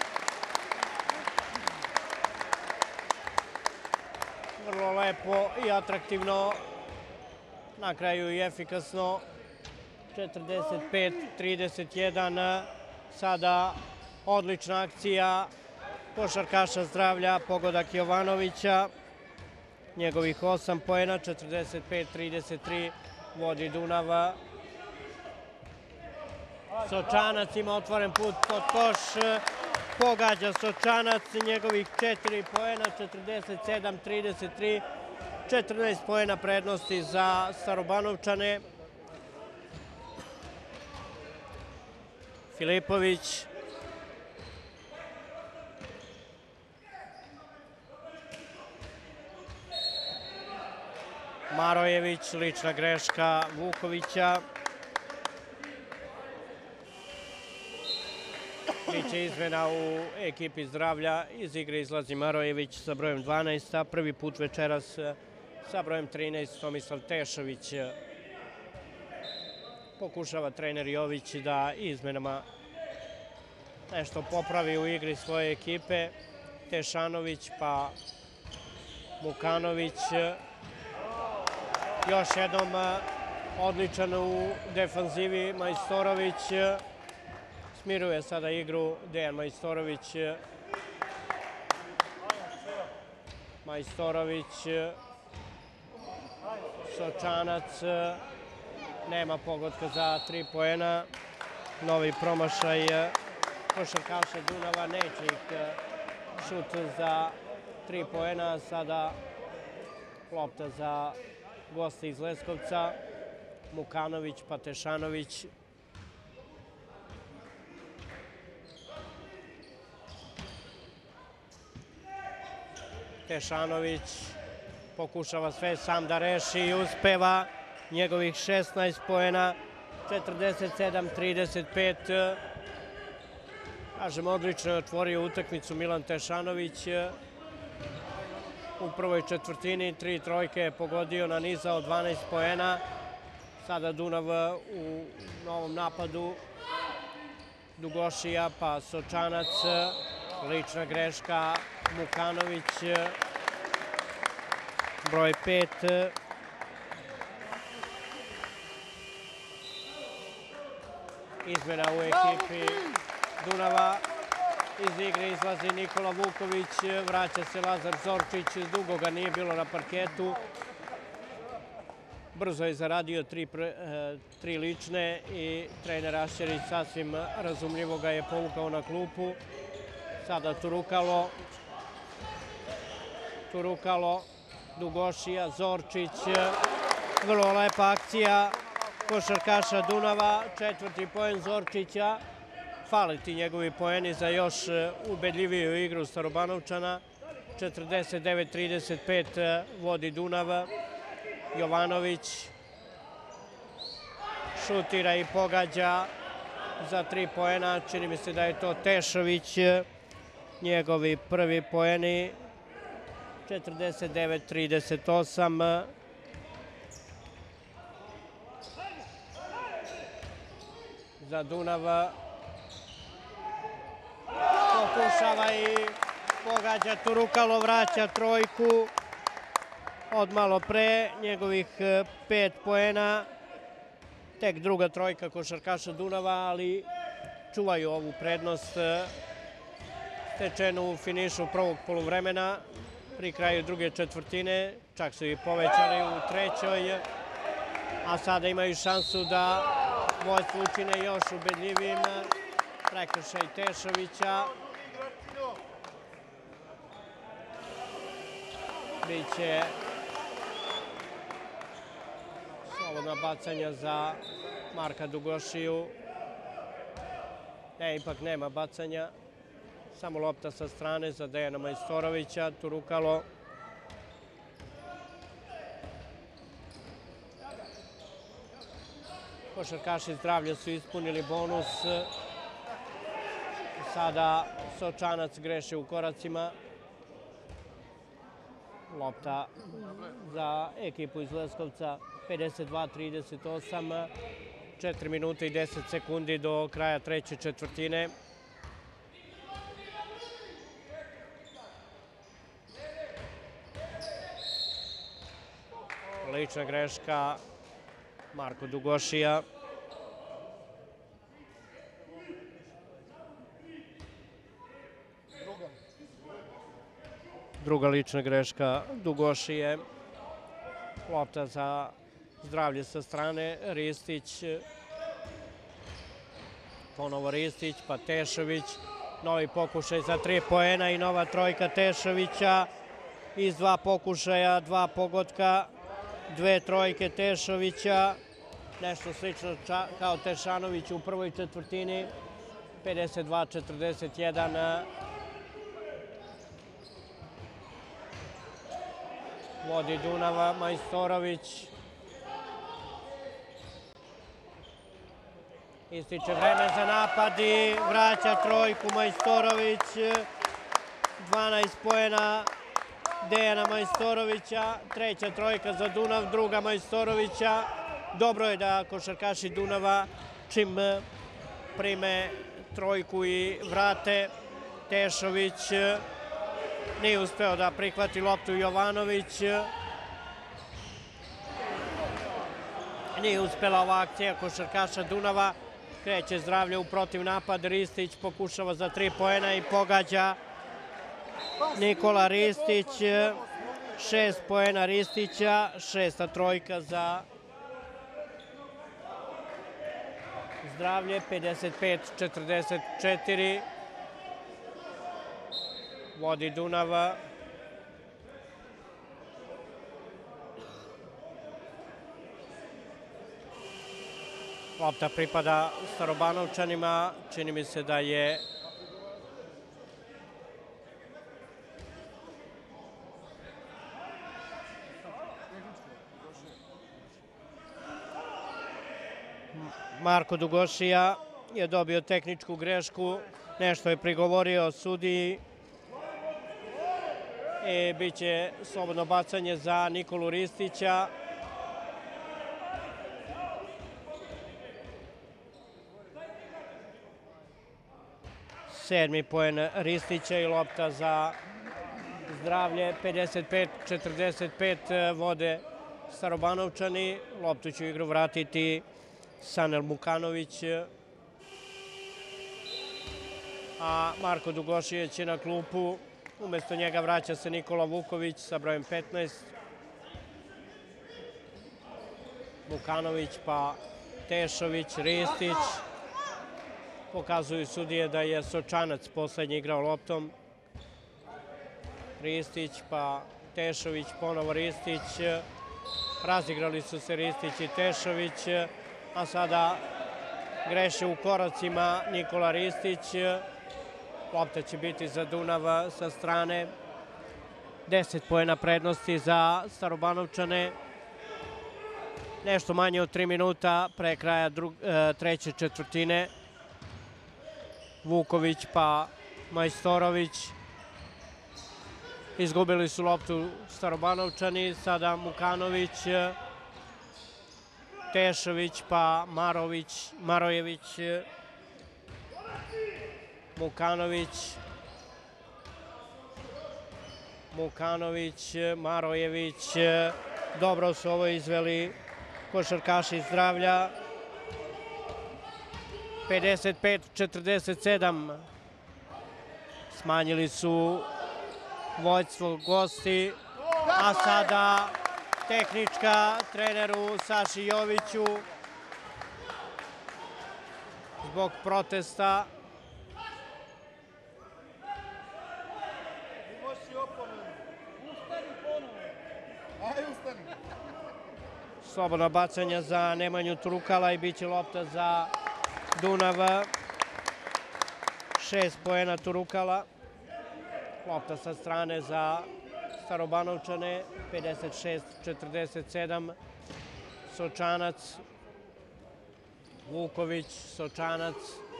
Vrlo lepo i atraktivno. Na kraju i efikasno. četrdeset pet trideset jedan. Sada odlična akcija košarkaša Zdravlja, pogodak Jovanovića. Njegovih osam poena, četrdeset pet trideset tri vodi Dunav. Sočanac ima otvoren put pod koš. Pogađa Sočanac, njegovih četiri poena, četrdeset sedam trideset tri. četrnaest poena prednosti za Starobanovčane. Filipović. Marojević, lična greška Vukovića. Biće izmena u ekipi Zdravlja. Iz igre izlazi Marojević sa brojem dvanaest, a prvi put večeras sa brojem trinaest Tomislav Tešović. Pokušava trener Jović da izmenama nešto popravi u igri svoje ekipe. Tešanović pa Mukanović. Još jednom odličan u defanzivi Majstorović. Smiruje sada igru Dejan Majstorović. Majstorović. Sočanac. Nema pogotka za tri poena. Novi promašaj košarkaša Dunava. Neće ih šut za tri poena. Sada lopta za goste iz Leskovca. Mukanović pa Tešanović. Tešanović pokušava sve sam da reši i uspeva. Njegovih šesnaest poena, četrdeset sedam trideset pet. Kažem, odlično je otvorio utakmicu Milan Tešanović. U prvoj četvrtini tri trojke je pogodio, nanizao dvanaest poena. Sada Dunav u novom napadu. Dugošija pa Sočanac. Lična greška Mukanović. Broj pet. Izmena u ekipi Dunava. Iz igre izlazi Nikola Vuković, vraća se Lazar Zorčić, dugo ga nije bilo na parketu. brzo je zaradio tri, pre, e, tri lične i trener Ašćerić sasvim razumljivo ga je povukao na klupu. Sada Turukalo, Turukalo, Dugošija, Zorčić, vrlo lepa akcija košarkaša Dunava, četvrti poen Zorčića, fale ti njegovi poeni za još ubedljiviju igru Starobanovčana, četrdeset devet trideset pet vodi Dunav. Jovanović šutira i pogađa za tri poena, čini mi se da je to Tešović, njegovi prvi poeni, četrdeset devet trideset osam. Za Dunav pokušava i pogađa Turukalo, vraća trojku od malo pre, njegovih pet poena, tek druga trojka košarkaša Dunava, ali čuvaju ovu prednost stečenu u finišu prvog poluvremena. Pri kraju druge četvrtine, čak su i povećali u trećoj, a sada imaju šansu da vođstvo učine još ubedljivim. Prekršaj Tešovića. Biće slobodna bacanja za Marka Dugošiju. Ne, ipak nema bacanja. Samo lopta sa strane za Dejana Majstorovića. Turukalo. Košarkaši Zdravlja su ispunili bonus. Sada Sočanac greše u koracima. Lopta za ekipu iz Leskovca, pedeset dva trideset osam, četiri minuta i deset sekundi do kraja treće četvrtine. Lična greška Marko Dugošija. Druga lična greška Dugošije. Lopta za Zdravlje sa strane. Ristić. Ponovo Ristić, pa Tešović. Novi pokušaj za tri poena i nova trojka Tešovića. Iz dva pokušaja, dva pogotka, dve trojke Tešovića. Nešto slično kao Tešanović u prvoj četvrtini. pedeset dva četrdeset jedan. Vodi Dunava, Majstorović. Ističe vreme za napad i vraća trojku Majstorović. dvanaest poena Dejana Majstorovića. Treća trojka za Dunav, druga Majstorovića. Dobro je da košarkaši Dunava čim prime trojku i vrate. Tešović nije uspeo da prihvati loptu. Jovanović. Nije uspela ova akcija košarkaša Dunava. Kreće Zdravlje u protiv napad. Ristić pokušava za tri poena i pogađa. Nikola Ristić. Šest poena Ristića. Šesta trojka za Zdravlje. pedeset pet četrdeset četiri. Vodi Dunava. Lopta pripada Starobanovčanima. Čini mi se da je Marko Dugošija je dobio tehničku grešku. Nešto je prigovorio sudiji. I bit će slobodno bacanje za Nikolu Ristića. Sedmi poen Ristića i lopta za Zdravlje. pedeset pet četrdeset pet vode Starobanovčani. Loptu će u igru vratiti Sanel Mukanović. A Marko Dugošijeć je na klupu. Umesto njega vraća se Nikola Vuković sa brojem petnaest. Mukanović pa Tešović, Ristić. Pokazuju sudije da je Sočanac poslednji igrao loptom. Ristić pa Tešović, ponovo Ristić. Razigrali su se Ristić i Tešović, a sada greše u koracima Nikola Ristić. Lopta će biti za Dunav sa strane. deset poena prednosti za Starobanovčane. Nešto manje od tri minuta pre kraja treće četvrtine. Vuković pa Majstorović. Izgubili su loptu Starobanovčani, sada Mukanović, Tešović pa Marović, Marojević, Mukanović, Mukanović, Marojević. Dobro su ovo izveli košarkaši iz Zdravlja. pedeset pet četrdeset sedam. Smanjili su vođstvo gosti, a sada tehnička treneru Saši Joviću zbog protesta. Slobodno bacanje za Nemanju Turukala i bit će lopta za Dunav. Šest poena Turukala. Lopta sa strane za Starobanovčane, pedeset šest četrdeset sedam. Sočanac, Vuković, Sočanac.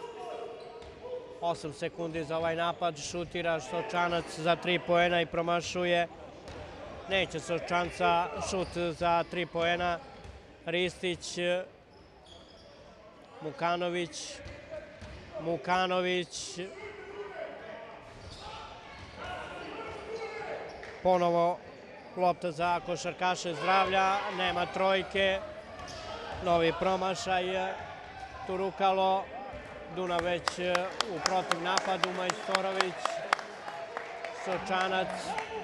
osam sekundi za ovaj napad, šutira Sočanac za tri poena i promašuje. Neće Sočanca, šut za tri poena. Ristić, Mukanović, Mukanović. Ponovo lopta za košarkaše Zdravlja, nema trojke, novi promašaj, Turukalo, Dunav već u protiv napadu, Majstorović, Sočanac,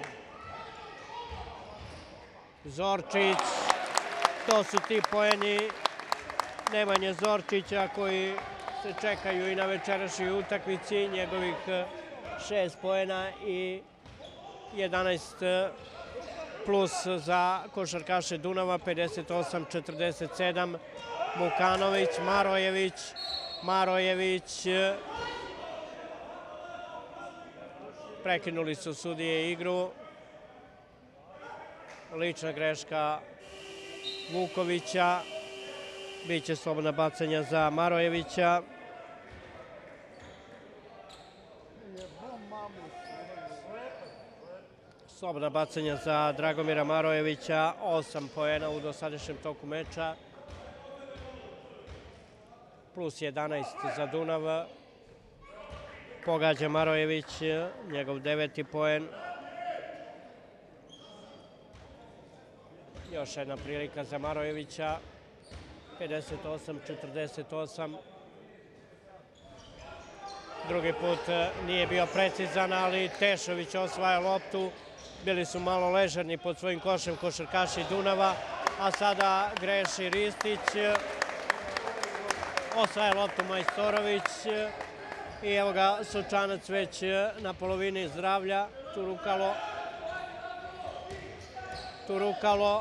Zorčić. To su ti poeni Nemanje Zorčića koji se čekaju i na večerašnjoj utakmici, njegovih šest poena i jedanaest plus za košarkaše Dunava, pedeset osam četrdeset sedam. Mukanović, Marojević, Marojević. Prekinuli su sudije igru. Lična greška Vukovića. Biće slobodna bacanja za Marojevića. Slobodna bacanja za Dragomira Marojevića, osam poena u dosadašnjem toku meča. Plus jedanaest za Dunav. Pogađa Marojević, njegov deveti poen. Još jedna prilika za Marojevića. pedeset osam četrdeset osam. Drugi put nije bio precizan, ali Tešović osvaja loptu. Bili su malo ležerni pod svojim košem košarkaši Dunava, a sada greši Ristić. Osvaja loptu Majstorović i evo ga Sočanac već na polovini Zdravlja. Turukalo. Turukalo.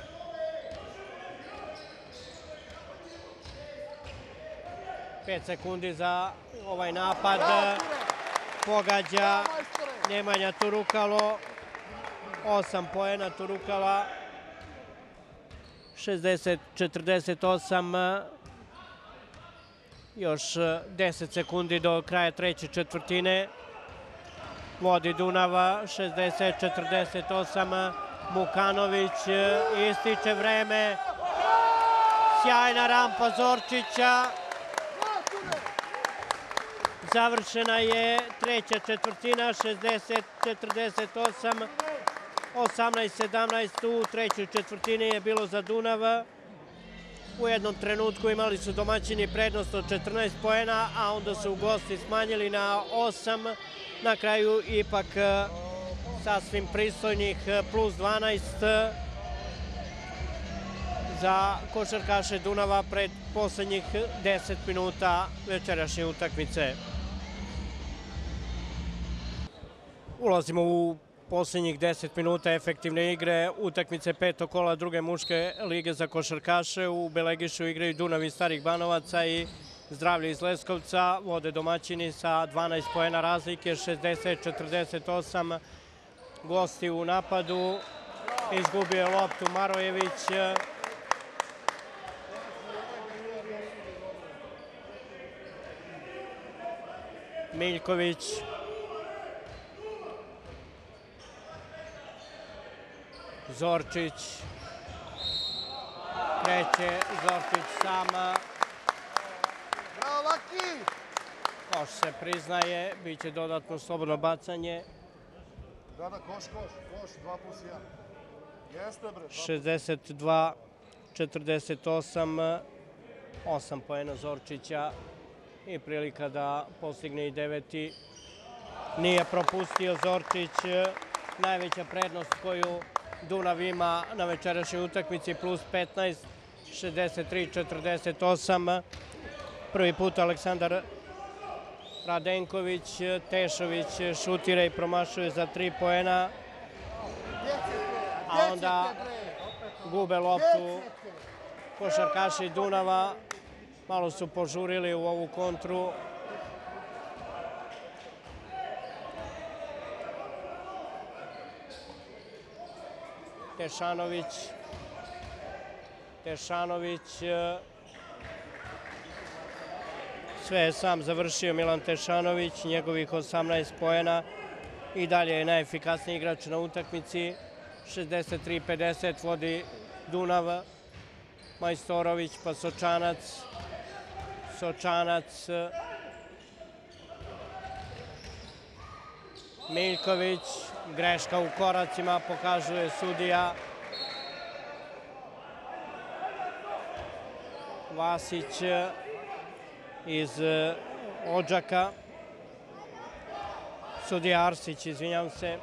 Pet sekundi za ovaj napad. Pogađa Nemanja Turukalo. Osam poena Turukala. šezdeset četrdeset osam. Još deset sekundi do kraja treće četvrtine. Vodi Dunava, šezdeset četrdeset osam. Mukanović, ističe vreme. Sjajna rampa Zorčića. Završena je treća četvrtina, šezdeset četrdeset osam. osamnaest sedamnaest u trećoj četvrtini je bilo za Dunav. U jednom trenutku imali su domaćini prednost od četrnaest poena, a onda su gosti smanjili na osam. Na kraju ipak sasvim pristojnih plus dvanaest za košarkaše Dunava pred poslednjih deset minuta večerašnje utakmice. Ulazimo u poslednjih deset minuta efektivne igre utakmice petog kola druge muške lige za košarkaše. U Belegišu igraju Dunav iz Starih Banovaca i Zdravlje iz Leskovca. Vode domaćini sa dvanaest poena razlike, šezdeset četrdeset osam. Gosti u napadu. Izgubio je loptu Marojević. Miljković. Zorčić. Kreće Zorčić sama. Bravo, Laki! Koš se priznaje, bit će dodatno slobodno bacanje. Da, da, koš, koš, koš, dva plus jedan. Jeste, bre. šezdeset dva četrdeset osam, osam poena Zorčića i prilika da postigne i deveti. Nije propustio Zorčić, najveća prednost koju Dunav ima na večerašnjoj utakmici, plus petnaest, šezdeset tri četrdeset osam. Prvi put Aleksandar Radenković, Tešović šutira i promašuje za tri poena, a onda gube loptu košarkaši Dunava. Malo su požurili u ovu kontru. Tešanović. Tešanović. Sve je sam završio Milan Tešanović, njegovih osamnaest poena. I dalje je najefikasniji igrač na utakmici. šezdeset tri pedeset vodi Dunav. Majstorović pa Sočanac. Sočanac. Miljković. Greška u koracima, pokazuje sudija. Vasić iz Odžaka. Sudija Arsić, izvinjam se.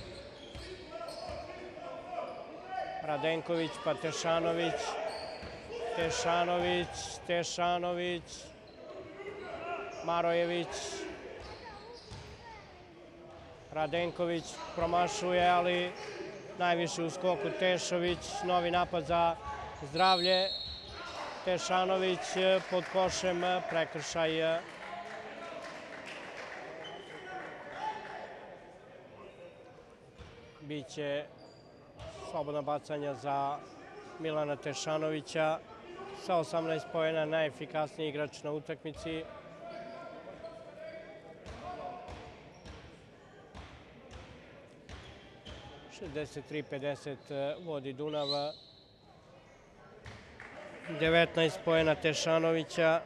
Radenković pa Tešanović. Tešanović, Tešanović. Marojević. Radenković promašuje, ali najviše u skoku Tešović. Novi napad za Zdravlje. Tešanović pod košem, prekršaj. Biće slobodna bacanja za Milana Tešanovića. Sa osamnaest poena, najefikasniji igrač na utakmici. šezdeset tri pedeset vodi Dunav. devetnaest poena Tešanovića.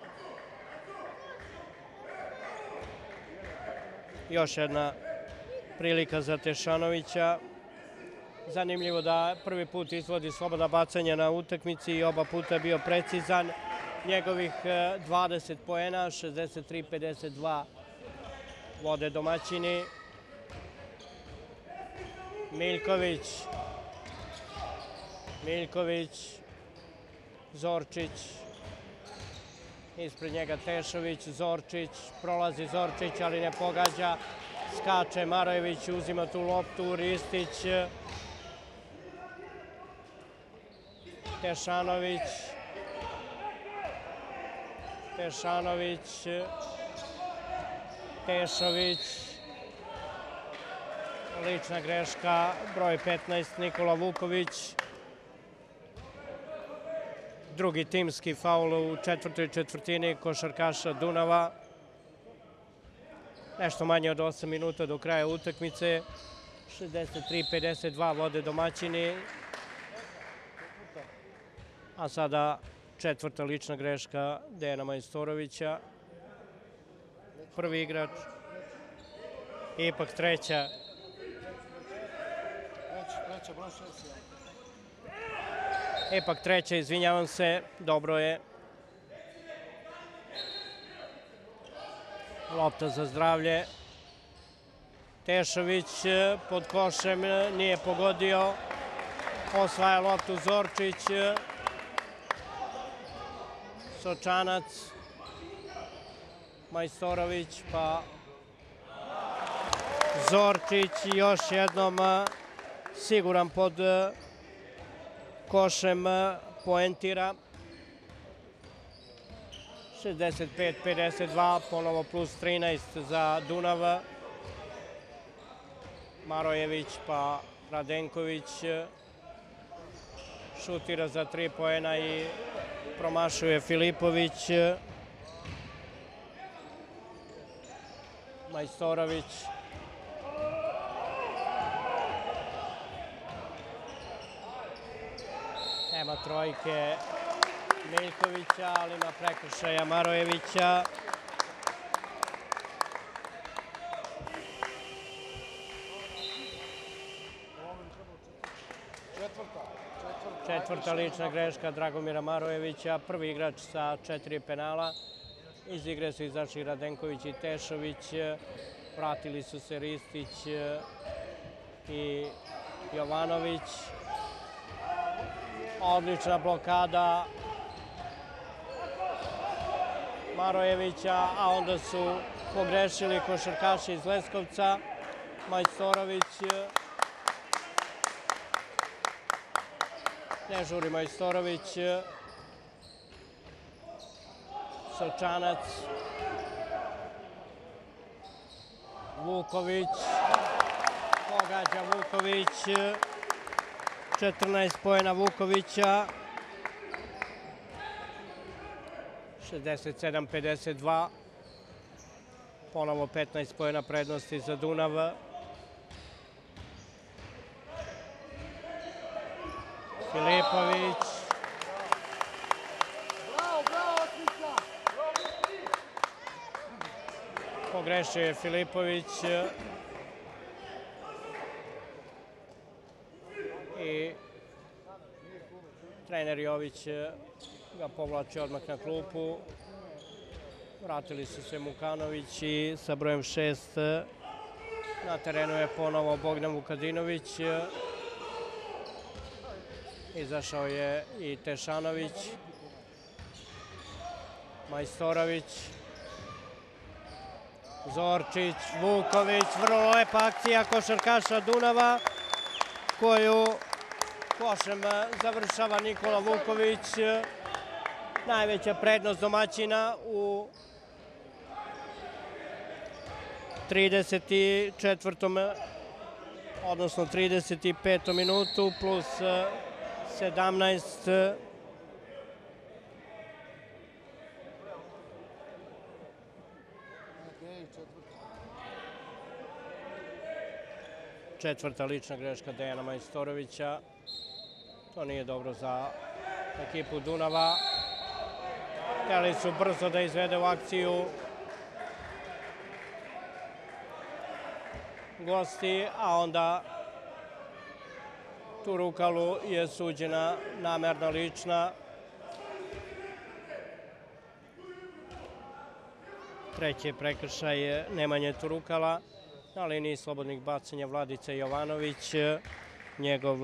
Još jedna prilika za Tešanovića. Zanimljivo da prvi put izvodi slobodna bacanja na utakmici i oba puta je bio precizan. Njegovih dvadeset poena, šezdeset tri pedeset dva vode domaćini. Miljković. Miljković. Zorčić. Ispred njega Tešović. Zorčić. Prolazi Zorčić, ali ne pogađa. Skače Marojević, uzima tu loptu. Ristić. Tešanović. Tešanović. Tešović. Lična greška, broj petnaest, Nikola Vuković. Drugi timski faul u četvrtoj četvrtini košarkaša Dunava. Nešto manje od osam minuta do kraja utakmice. šezdeset tri pedeset dva vode domaćini. A sada četvrta lična greška Dejana Majstorovića. Prvi igrač. Ipak treća. Ipak treća, izvinjavam se, dobro je. Lopta za Zdravlje. Tešović pod košem, nije pogodio. Osvaja loptu Zorčić. Sočanac, Majstorović, pa Zorčić još jednom siguran pod košem poentira. šezdeset pet pedeset dva, ponovo plus trinaest za Dunav. Marojević pa Radenković šutira za tri poena i promašuje Filipović. Majstorović. Nema trojke Miljkovića, ali ima prekršaja Marojevića. Četvrta lična greška Dragomira Marojevića, prvi igrač sa četiri penala. Iz igre su izašli Radenković i Tešović, vratili su se Ristić i Jovanović. Odlična blokada Marojevića, a onda su pogrešili košarkaši iz Leskovca. Majstorović, ne žuri Majstorović, Sočanac, Vuković, pogađa Vuković, četrnaest poena Vukovića, šezdeset sedam pedeset dva, ponovo petnaest poena prednosti za Dunav. Filipović. Pogrešio je Filipović i trener Jović ga povlači odmah na klupu. Vratili su se Mukanović i sa brojem šest na terenu je ponovo Bogdan Vukadinović. Izašao je i Tešanović, Majstorović, Zorčić, Vuković, vrlo lepa akcija košarkaša Dunava koju košem završava Nikola Vuković. Najveća prednost domaćina u trideset četvrtom odnosno trideset petom minutu plus sedamnaest. Četvrta lična greška Dejana Majstorovića. To nije dobro za ekipu Dunava. Hteli su brzo da izvede u akciju gosti, a onda Turukalu je suđena namerna lična. Treći je prekršaj Nemanje Turukala na liniji slobodnih bacanja Vladica Jovanović. Njegov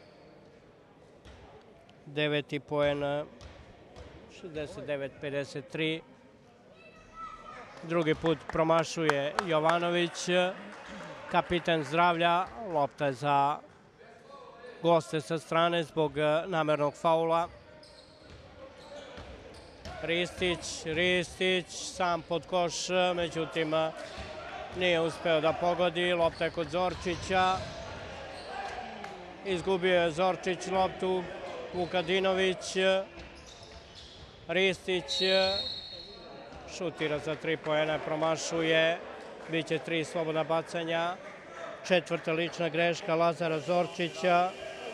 deveti poen, šezdeset devet pedeset tri. Drugi put promašuje Jovanović. Kapitan zdravlja, lopta je za goste sa strane zbog namernog faula. Ristić, Ristić, sam pod koš, međutim nije uspeo da pogodi. Lopta je kod Zorčića. Izgubio je Zorčić loptu, Vukadinović, Ristić, šutira za tri poena, promašuje, biće tri slobodna bacanja. Četvrta lična greška Lazara Zorčića.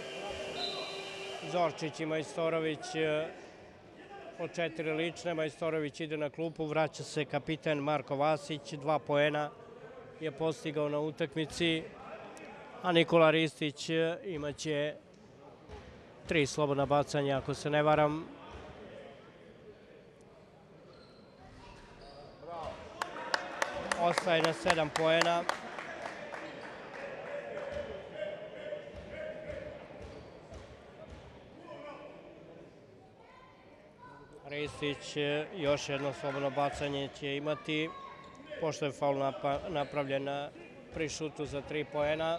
Zorčić i Majstorović po četiri lične. Majstorović ide na klupu, vraća se kapitan Marko Vasić. Dva poena je postigao na utakmici, a Nikola Ristić imaće tri slobodna bacanja, ako se ne varam. Ostaje na sedam poena. Ristić još jedno slobodno bacanje će imati, pošto je faul napravljen pri šutu za tri poena.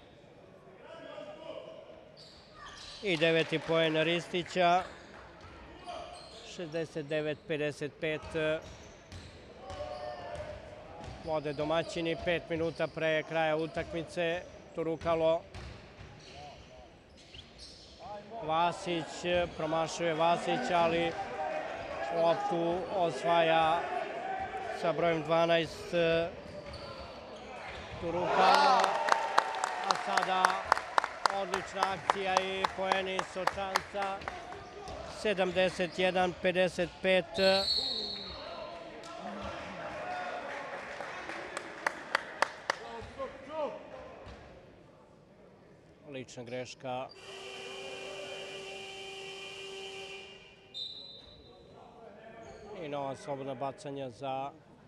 I deveti poen Ristića, šezdeset devet pedeset pet. Vode domaćini, pet minuta pre kraja utakmice. Turukalo. Vasić, promašuje Vasić, ali loptu osvaja sa brojem dvanaest Turukalo. A sada odlična akcija i poeni Sočanca. sedamdeset jedan pedeset pet. Lična greška. I nova slobodna bacanja za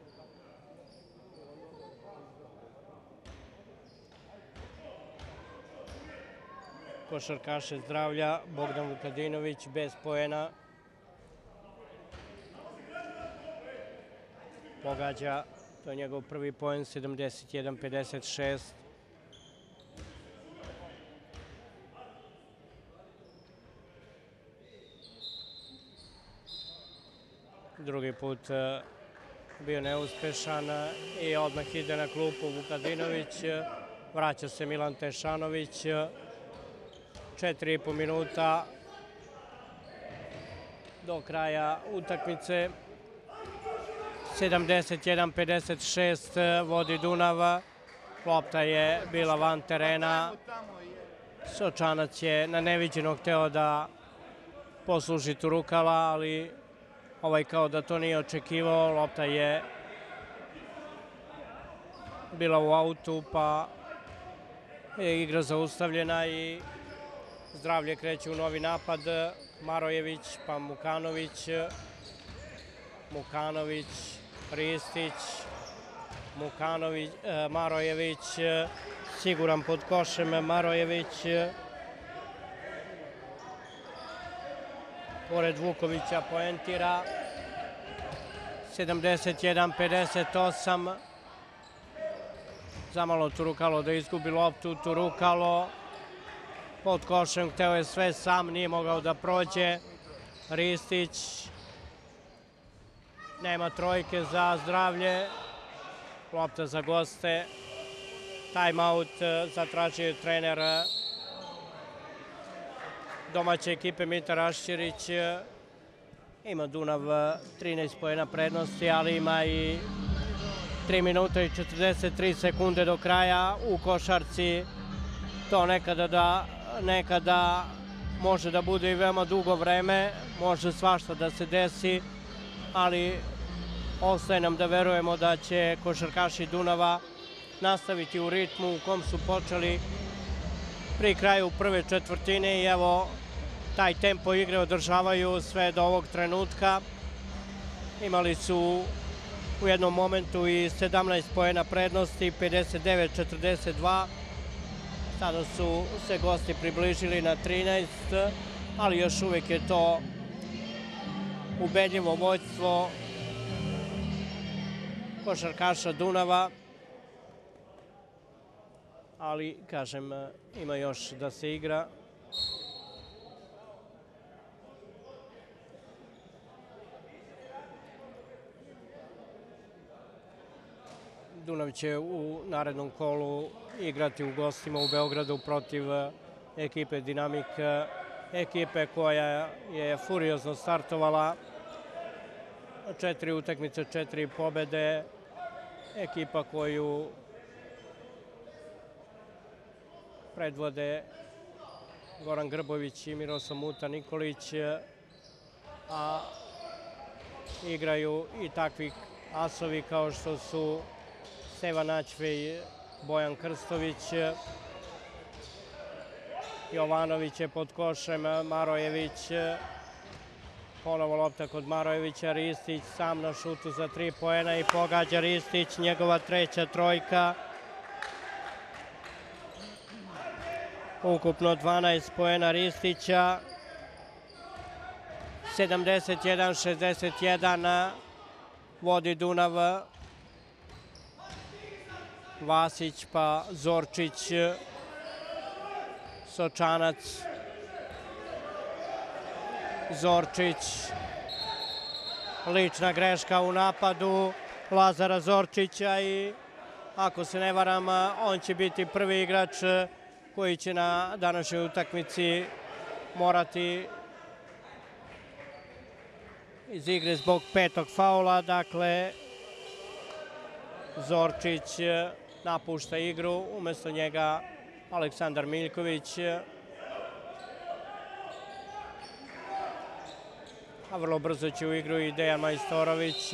košarkaše Zdravlja. Bogdan Vukadinović bez poena. Pogađa, to je njegov prvi poen, sedamdeset jedan pedeset šest. Drugi put bio neuspešan i odmah ide na klupu Vukadinović. Vraća se Milan Tešanović. Četiri i po minuta do kraja utakmice. sedamdeset jedan pedeset šest vodi Dunav. Lopta je bila van terena. Sočanac je na neviđeno hteo da posluži Turukala, ali ovaj kao da to nije očekivao. Lopta je bila u autu, pa je igra zaustavljena i Zdravlje kreće u novi napad. Marojević, pa Mukanović. Mukanović, Ristić. Mukanović, Marojević. Siguran pod košem Marojević. Pored Vukovića poentira. sedamdeset jedan pedeset osam. Zamalo Turukalo da izgubi loptu. Turukalo pod košem, hteo je sve sam, nije mogao da prođe. Ristić. Nema trojke za Zdravlje. Lopta za goste. Timeout zatražio je trener domaće ekipe Mitar Ašćirić. Ima Dunav trinaest poena prednosti, ali ima i tri minuta i četrdeset tri sekunde do kraja. U košarci to nekada da nekada može da bude i veoma dugo vreme, može svašta da se desi, ali ostaje nam da verujemo da će košarkaši Dunava nastaviti u ritmu u kom su počeli pri kraju prve četvrtine i evo taj tempo igre održavaju sve do ovog trenutka. Imali su u jednom momentu i sedamnaest poena prednosti, pedeset devet četrdeset dva. Sada su se gosti približili na trinaest, ali još uvek je to ubedljivo vođstvo košarkaša Dunava. Ali, kažem, ima još da se igra. Dunav će u narednom kolu igrati u gostima u Beogradu protiv ekipe Dinamik, ekipe koja je furiozno startovala. Četiri utakmice, četiri pobede. Ekipa koju predvode Goran Grbović i Miroslav Muta Nikolić, a igraju i takvih asovi kao što su Stevan Aćvej, Bojan Krstović, Jovanović je pod košem, Marojević, ponovo lopta kod Marojevića, Ristić sam na šutu za tri poena i pogađa Ristić, njegova treća trojka. Ukupno dvanaest poena Ristića, sedamdeset jedan šezdeset jedan vodi Dunav. Vasić pa Zorčić, Sočanac, Zorčić, lična greška u napadu Lazara Zorčića i ako se ne varam, on će biti prvi igrač koji će na današnjoj utakmici morati iz igre zbog petog faula. Dakle, Zorčić napušta igru, umesto njega Aleksandar Miljković. A vrlo brzo će u igru i Dejan Majstorović.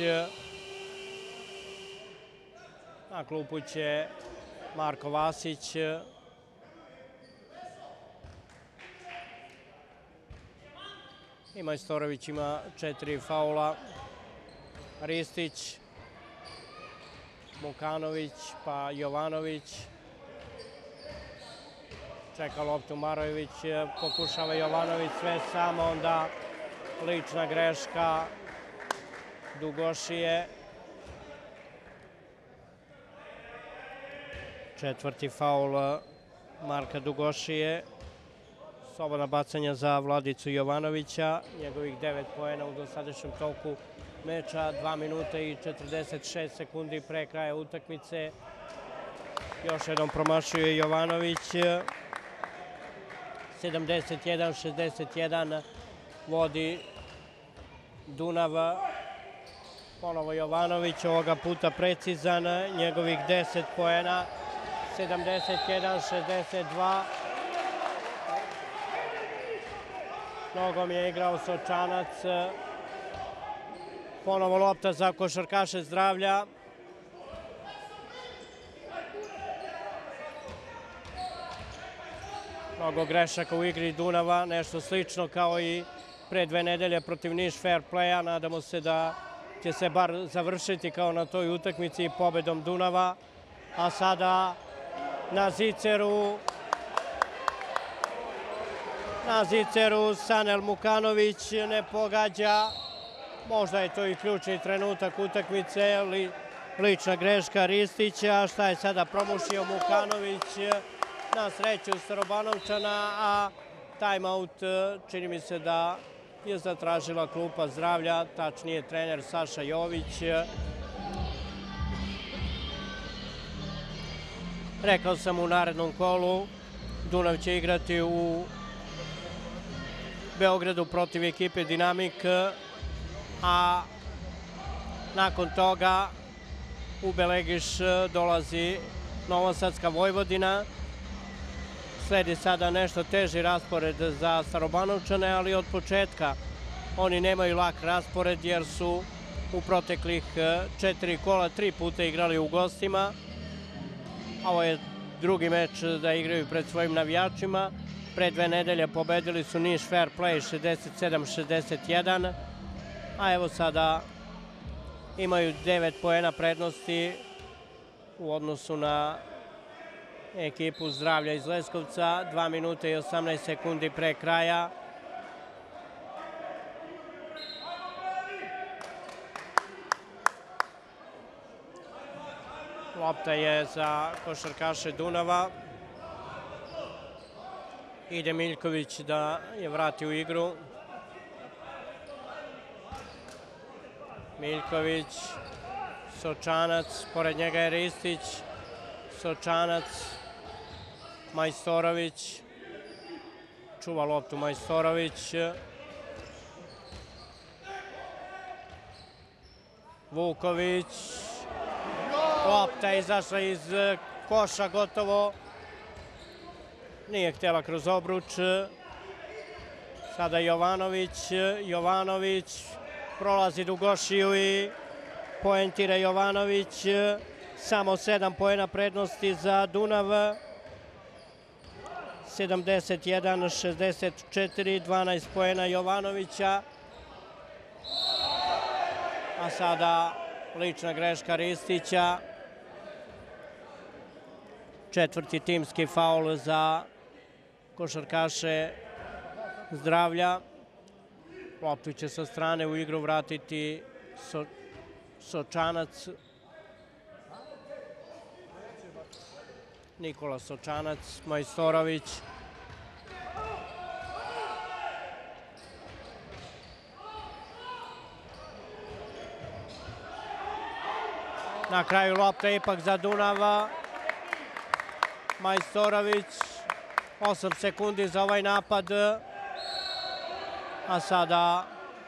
Na klupu će Marko Vasić. I Majstorović ima četiri faula. Ristić, Mukanović pa Jovanović. Čeka loptu Marojević, pokušava Jovanović sve samo, onda lična greška Dugošije. Četvrti faul Marka Dugošije. Slobodna bacanja za Vladicu Jovanovića. Njegovih devet poena u dosadašnjem toku meča. dva minuta i četrdeset šest sekundi pre kraja utakmice. Još jednom promašuje Jovanović. sedamdeset jedan šezdeset jedan vodi Dunav. Ponovo Jovanović, ovoga puta precizan. Njegovih deset poena. sedamdeset jedan šezdeset dva. Nogom je igrao Sočanac. Ponovo lopta za košarkaše Zdravlja. Mnogo grešaka u igri Dunava, nešto slično kao i pre dve nedelje protiv Niš Fair Playa. Nadamo se da će se bar završiti kao na toj utakmici pobedom Dunava. A sada na ziceru na ziceru Sanel Mukanović ne pogađa. Možda je to i ključni trenutak utakmice, li, lična greška Ristića. Šta je sada promušio Mukanović? Na sreću Starobanovčana, a timeout čini mi se da je zatražila klupa Zdravlja, tačnije trener Saša Jović. Rekao sam u narednom kolu, Dunav će igrati u Beogradu protiv ekipe Dinamik, a nakon toga u Belegiš dolazi Novosadska Vojvodina. Sledi sada nešto teži raspored za Starobanovčane, ali od početka oni nemaju lak raspored jer su u proteklih četiri kola tri puta igrali u gostima. Ovo je drugi meč da igraju pred svojim navijačima. Pre dve nedelje pobedili su Niš Fair Play šezdeset sedam šezdeset jedan, a evo sada imaju devet poena prednosti u odnosu na ekipu Zdravlja iz Leskovca. dva minuta i osamnaest sekundi pre kraja. Lopta je za košarkaše Dunava. Ide Miljković da je vrati u igru. Miljković, Sočanac, pored njega je Ristić, Sočanac, Majstorović, čuva loptu Majstorović, Vuković, lopta je izašla iz koša gotovo, nije htjela kroz obruč. Sada Jovanović, Jovanović prolazi Dugošiju i poentira Jovanović. Samo sedam poena prednosti za Dunav. sedamdeset jedan šezdeset četiri, dvanaest poena Jovanovića. A sada lična greška Ristića. Četvrti timski faul za košarkaše Zdravlja. Loptu će sa strane u igru vratiti so, Sočanac. Nikola Sočanac, Majstorović. Na kraju lopta ipak za Dunava. Majstorović, osam sekundi za ovaj napad. A sada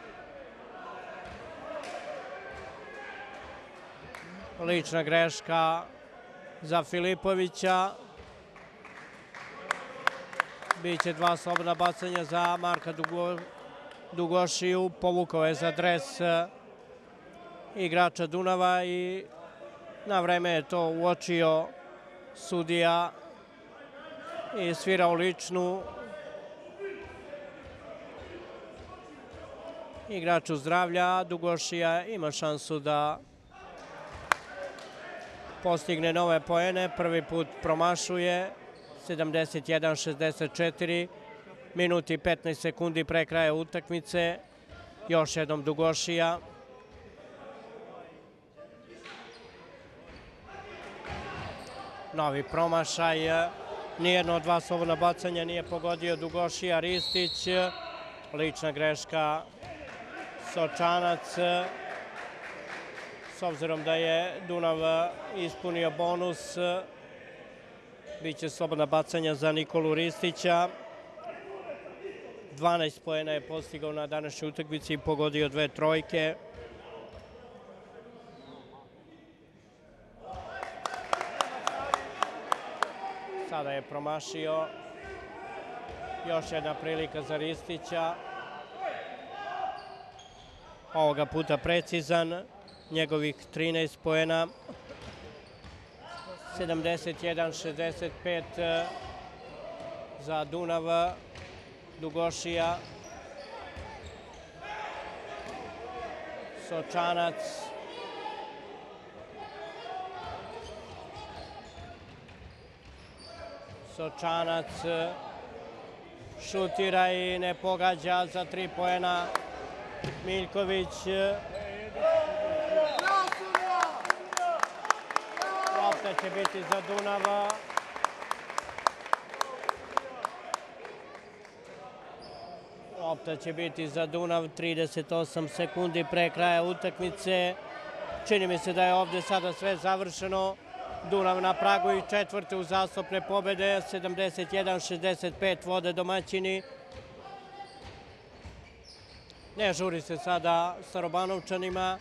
lična greška za Filipovića. Biće dva slobodna bacanja za Marka Dugo, Dugošiju. Povukao je za dres igrača Dunava i na vreme je to uočio sudija i svirao ličnu. Igraču Zdravlja, Dugošija ima šansu da postigne nove poene. Prvi put promašuje, sedamdeset jedan šezdeset četiri, minuti i petnaest sekundi pre kraja utakmice. Još jednom Dugošija. Novi promašaj, nijedno od dva slobodna bacanja nije pogodio Dugošija. Ristić, lična greška Sočanac. S obzirom da je Dunav ispunio bonus, biće slobodna bacanja za Nikolu Ristića. dvanaest poena je postigao na današnjoj utakmici i pogodio dve trojke. Sada je promašio. Još jedna prilika za Ristića. Ovoga puta precizan. Njegovih trinaest poena. sedamdeset jedan šezdeset pet za Dunav. Dugošija. Sočanac. Sočanac šutira i ne pogađa za tri poena. Miljković. Lopta će biti za Dunava. Lopta će biti za Dunav, trideset osam sekundi pre kraja utakmice. Čini mi se da je ovde sada sve završeno. Dunav na pragu i četvrte uzastopne pobede, sedamdeset jedan šezdeset pet vode domaćini. Ne žuri se sada Starobanovčanima,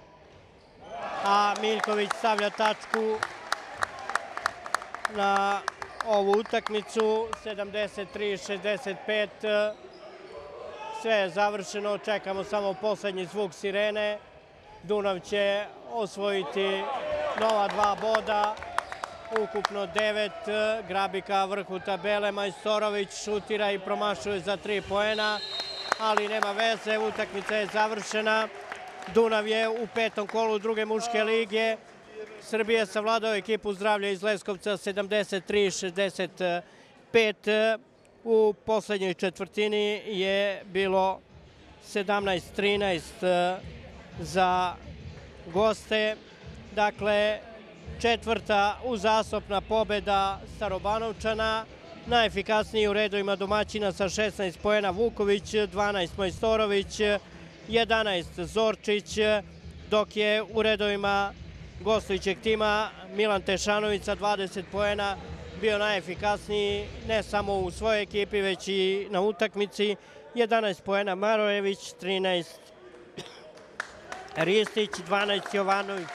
a Miljković stavlja tačku na ovu utakmicu, sedamdeset tri šezdeset pet. Sve je završeno, čekamo samo poslednji zvuk sirene. Dunav će osvojiti nova dva boda, ukupno devet, grabi ka vrhu tabele. Majstorović šutira i promašuje za tri poena, ali nema veze, utakmica je završena. Dunav je u petom kolu druge muške lige. Srbija savladao ekipu Zdravlja iz Leskovca sedamdeset tri šezdeset pet. U poslednjoj četvrtini je bilo sedamnaest trinaest za goste. Dakle, četvrta uzastopna pobeda Starobanovčana. Najefikasniji u redovima domaćina sa šesnaest poena Vuković, dvanaest Majstorović, jedanaest Zorčić, dok je u redovima gostujućeg tima Milan Tešanović sa dvadeset poena bio najefikasniji ne samo u svojoj ekipi, već i na utakmici. jedanaest poena Marojević, trinaest Ristić, dvanaest Jovanović.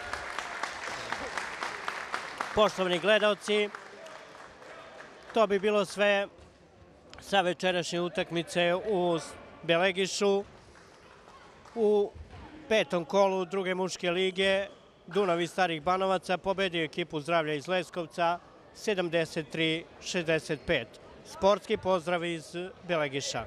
Poštovani gledalci, to bi bilo sve sa večerašnje utakmice u Belegišu. U petom kolu druge muške lige Dunav iz Starih Banovaca pobedio ekipu Zdravlja iz Leskovca sedamdeset tri šezdeset pet. Sportski pozdrav iz Belegiša.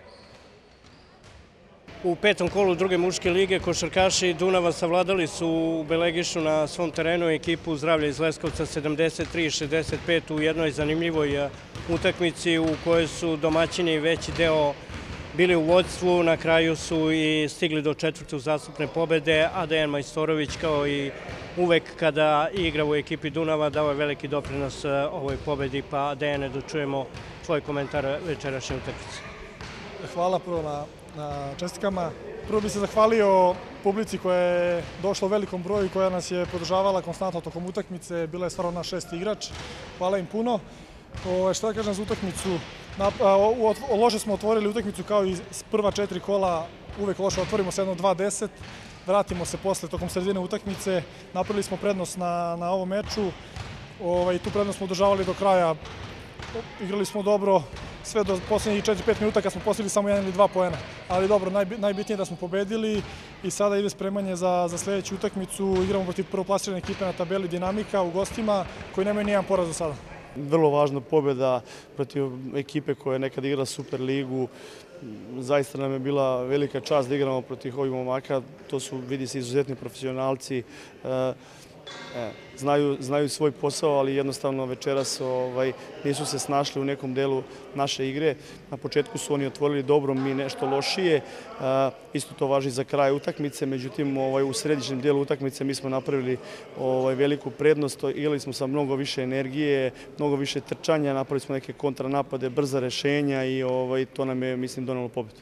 U petom kolu druge muške lige košarkaši Dunava savladali su u Belegišu na svom terenu ekipu Zdravlja iz Leskovca sedamdeset tri šezdeset pet u jednoj zanimljivoj utakmici u kojoj su domaćini veći deo bili u vodstvu, na kraju su i stigli do četvrte uzastopne pobede, a Dejan Majstorović kao i uvek kada igra u ekipi Dunava dao je veliki doprinos ovoj pobedi, pa Dejane da čujemo tvoj komentar večerašnje utakmice. Hvala prvo na, na čestitkama. Prvo bih se zahvalio publici koja je došla u velikom broju i koja nas je podržavala konstantno tokom utakmice. Bila je stvarno naš šesti igrač. Hvala im puno. O, šta da kažem za utakmicu? Na, a, o, o, loše smo otvorili utakmicu kao i s prva četiri kola. Uvek loše otvorimo se jedno dva deset. Vratimo se posle tokom sredine utakmice. Napravili smo prednost na, na ovom meču. O, i tu prednost smo održavali do kraja. Igrali smo dobro sve do poslednjih četiri pet minuta kad smo postigli samo jedan ili dva poena. Ali dobro, najbitnije je da smo pobedili i sada ide spremanje za, za sledeću utakmicu. Igramo protiv prvoplasirane ekipe na tabeli Dinamika u gostima koji nemaju nijedan poraz do sada. Vrlo važna pobjeda protiv ekipe koja je nekad igrala Super ligu. Zaista nam je bila velika čast da igramo protiv ovih momaka. To su, vidi se, izuzetni profesionalci. E, e, znaju, znaju svoj posao, ali jednostavno večeras ovaj, nisu se snašli u nekom delu naše igre. Na početku su oni otvorili dobro, mi nešto lošije. E, isto to važi za kraj utakmice, međutim ovaj, u središnjem delu utakmice mi smo napravili ovaj, veliku prednost. Igrali smo sa mnogo više energije, mnogo više trčanja, napravili smo neke kontranapade, brza rešenja i ovaj, to nam je, mislim, donelo pobedu.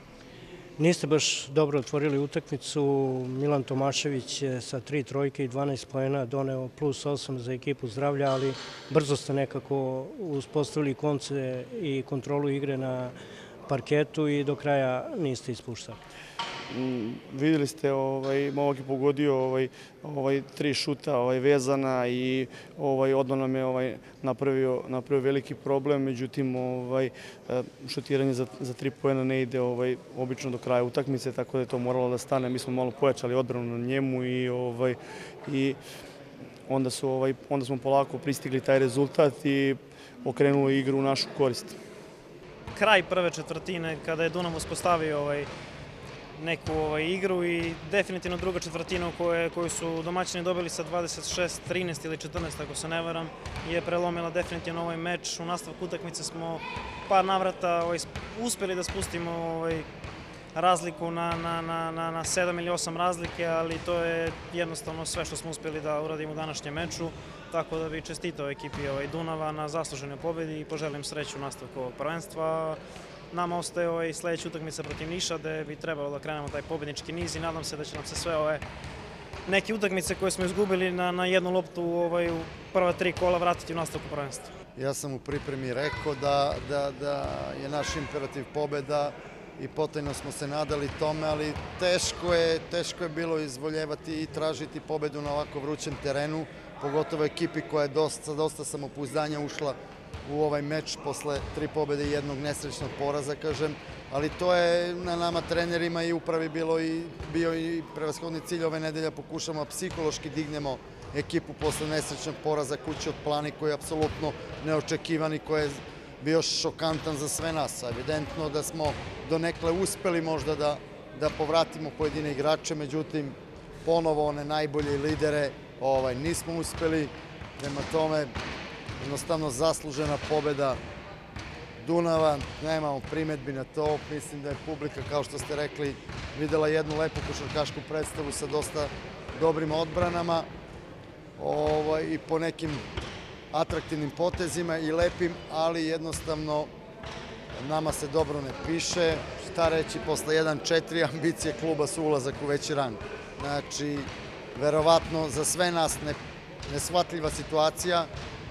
Niste baš dobro otvorili utakmicu. Milan Tomašević je sa tri trojke i dvanaest poena doneo plus osam za ekipu Zdravlja, ali brzo ste nekako uspostavili konce i kontrolu igre na parketu i do kraja niste ispuštali. Mm, vidjeli ste, ovaj, momak je pogodio ovaj, ovaj, tri šuta ovaj, vezana i ovaj, odmah nam je ovaj, napravio, napravio veliki problem, međutim ovaj, šutiranje za, za tri poena ne ide ovaj, obično do kraja utakmice, tako da je to moralo da stane. Mi smo malo pojačali odbranu na njemu i, ovaj, i onda, su, ovaj, onda smo polako pristigli taj rezultat i okrenuli igru u našu korist. Kraj prve četvrtine kada je Dunav uspostavio ovaj, neku ovaj, igru i definitivno druga četvrtina koje, koju su domaćini dobili sa dvadeset šest trinaest ili četrnaest, ako se ne varam, je prelomila definitivno ovaj meč. U nastavku utakmice smo par navrata ovaj, uspeli da spustimo ovaj, razliku na, na, na, na, na sedam ili osam razlike, ali to je jednostavno sve što smo uspeli da uradimo u današnjem meču. Tako da bih čestitao ekipi ovaj, Dunava na zasluženoj pobedi i poželim sreću u nastavku ovog prvenstva. Nama ostaje ovaj sledeća utakmica protiv Niša, gde bi trebalo da krenemo taj pobednički niz i nadam se da će nam se sve ove neke utakmice koje smo izgubili na, na jednu loptu ovaj, u prva tri kola vratiti u nastavku prvenstva. Ja sam u pripremi rekao da, da, da je naš imperativ pobeda i potajno smo se nadali tome, ali teško je, teško je bilo izvoljevati i tražiti pobedu na ovako vrućem terenu, pogotovo ekipi koja je dosta, dosta samopouzdanja ušla u ovaj meč posle tri pobede i jednog nesrećnog poraza, kažem, ali to je na nama trenerima i upravi bilo i bio i prevashodni cilj ove nedelje, pokušamo psihološki dignemo ekipu posle nesrećnog poraza kući od Plani koji je apsolutno neočekivani, koji je bio šokantan za sve nas. Evidentno da smo donekle uspeli možda da, da povratimo pojedine igrače, međutim ponovo one najbolje lidere ovaj, nismo uspeli, prema tome jednostavno zaslužena pobeda Dunava, nemamo primetbi na to, mislim da je publika, kao što ste rekli, videla jednu lepu košarkašku predstavu sa dosta dobrim odbranama ovaj, i po nekim atraktivnim potezima i lepim, ali jednostavno nama se dobro ne piše. Šta reći, posle jedan četiri ambicije kluba su ulazak u veći rang. Znači, verovatno za sve nas ne, neshvatljiva situacija.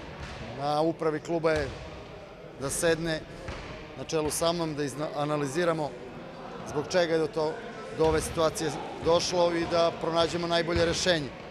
Na upravi kluba je da sedne na čelu sa mnom, da analiziramo zbog čega je do, to, do ove situacije došlo i da pronađemo najbolje rešenje.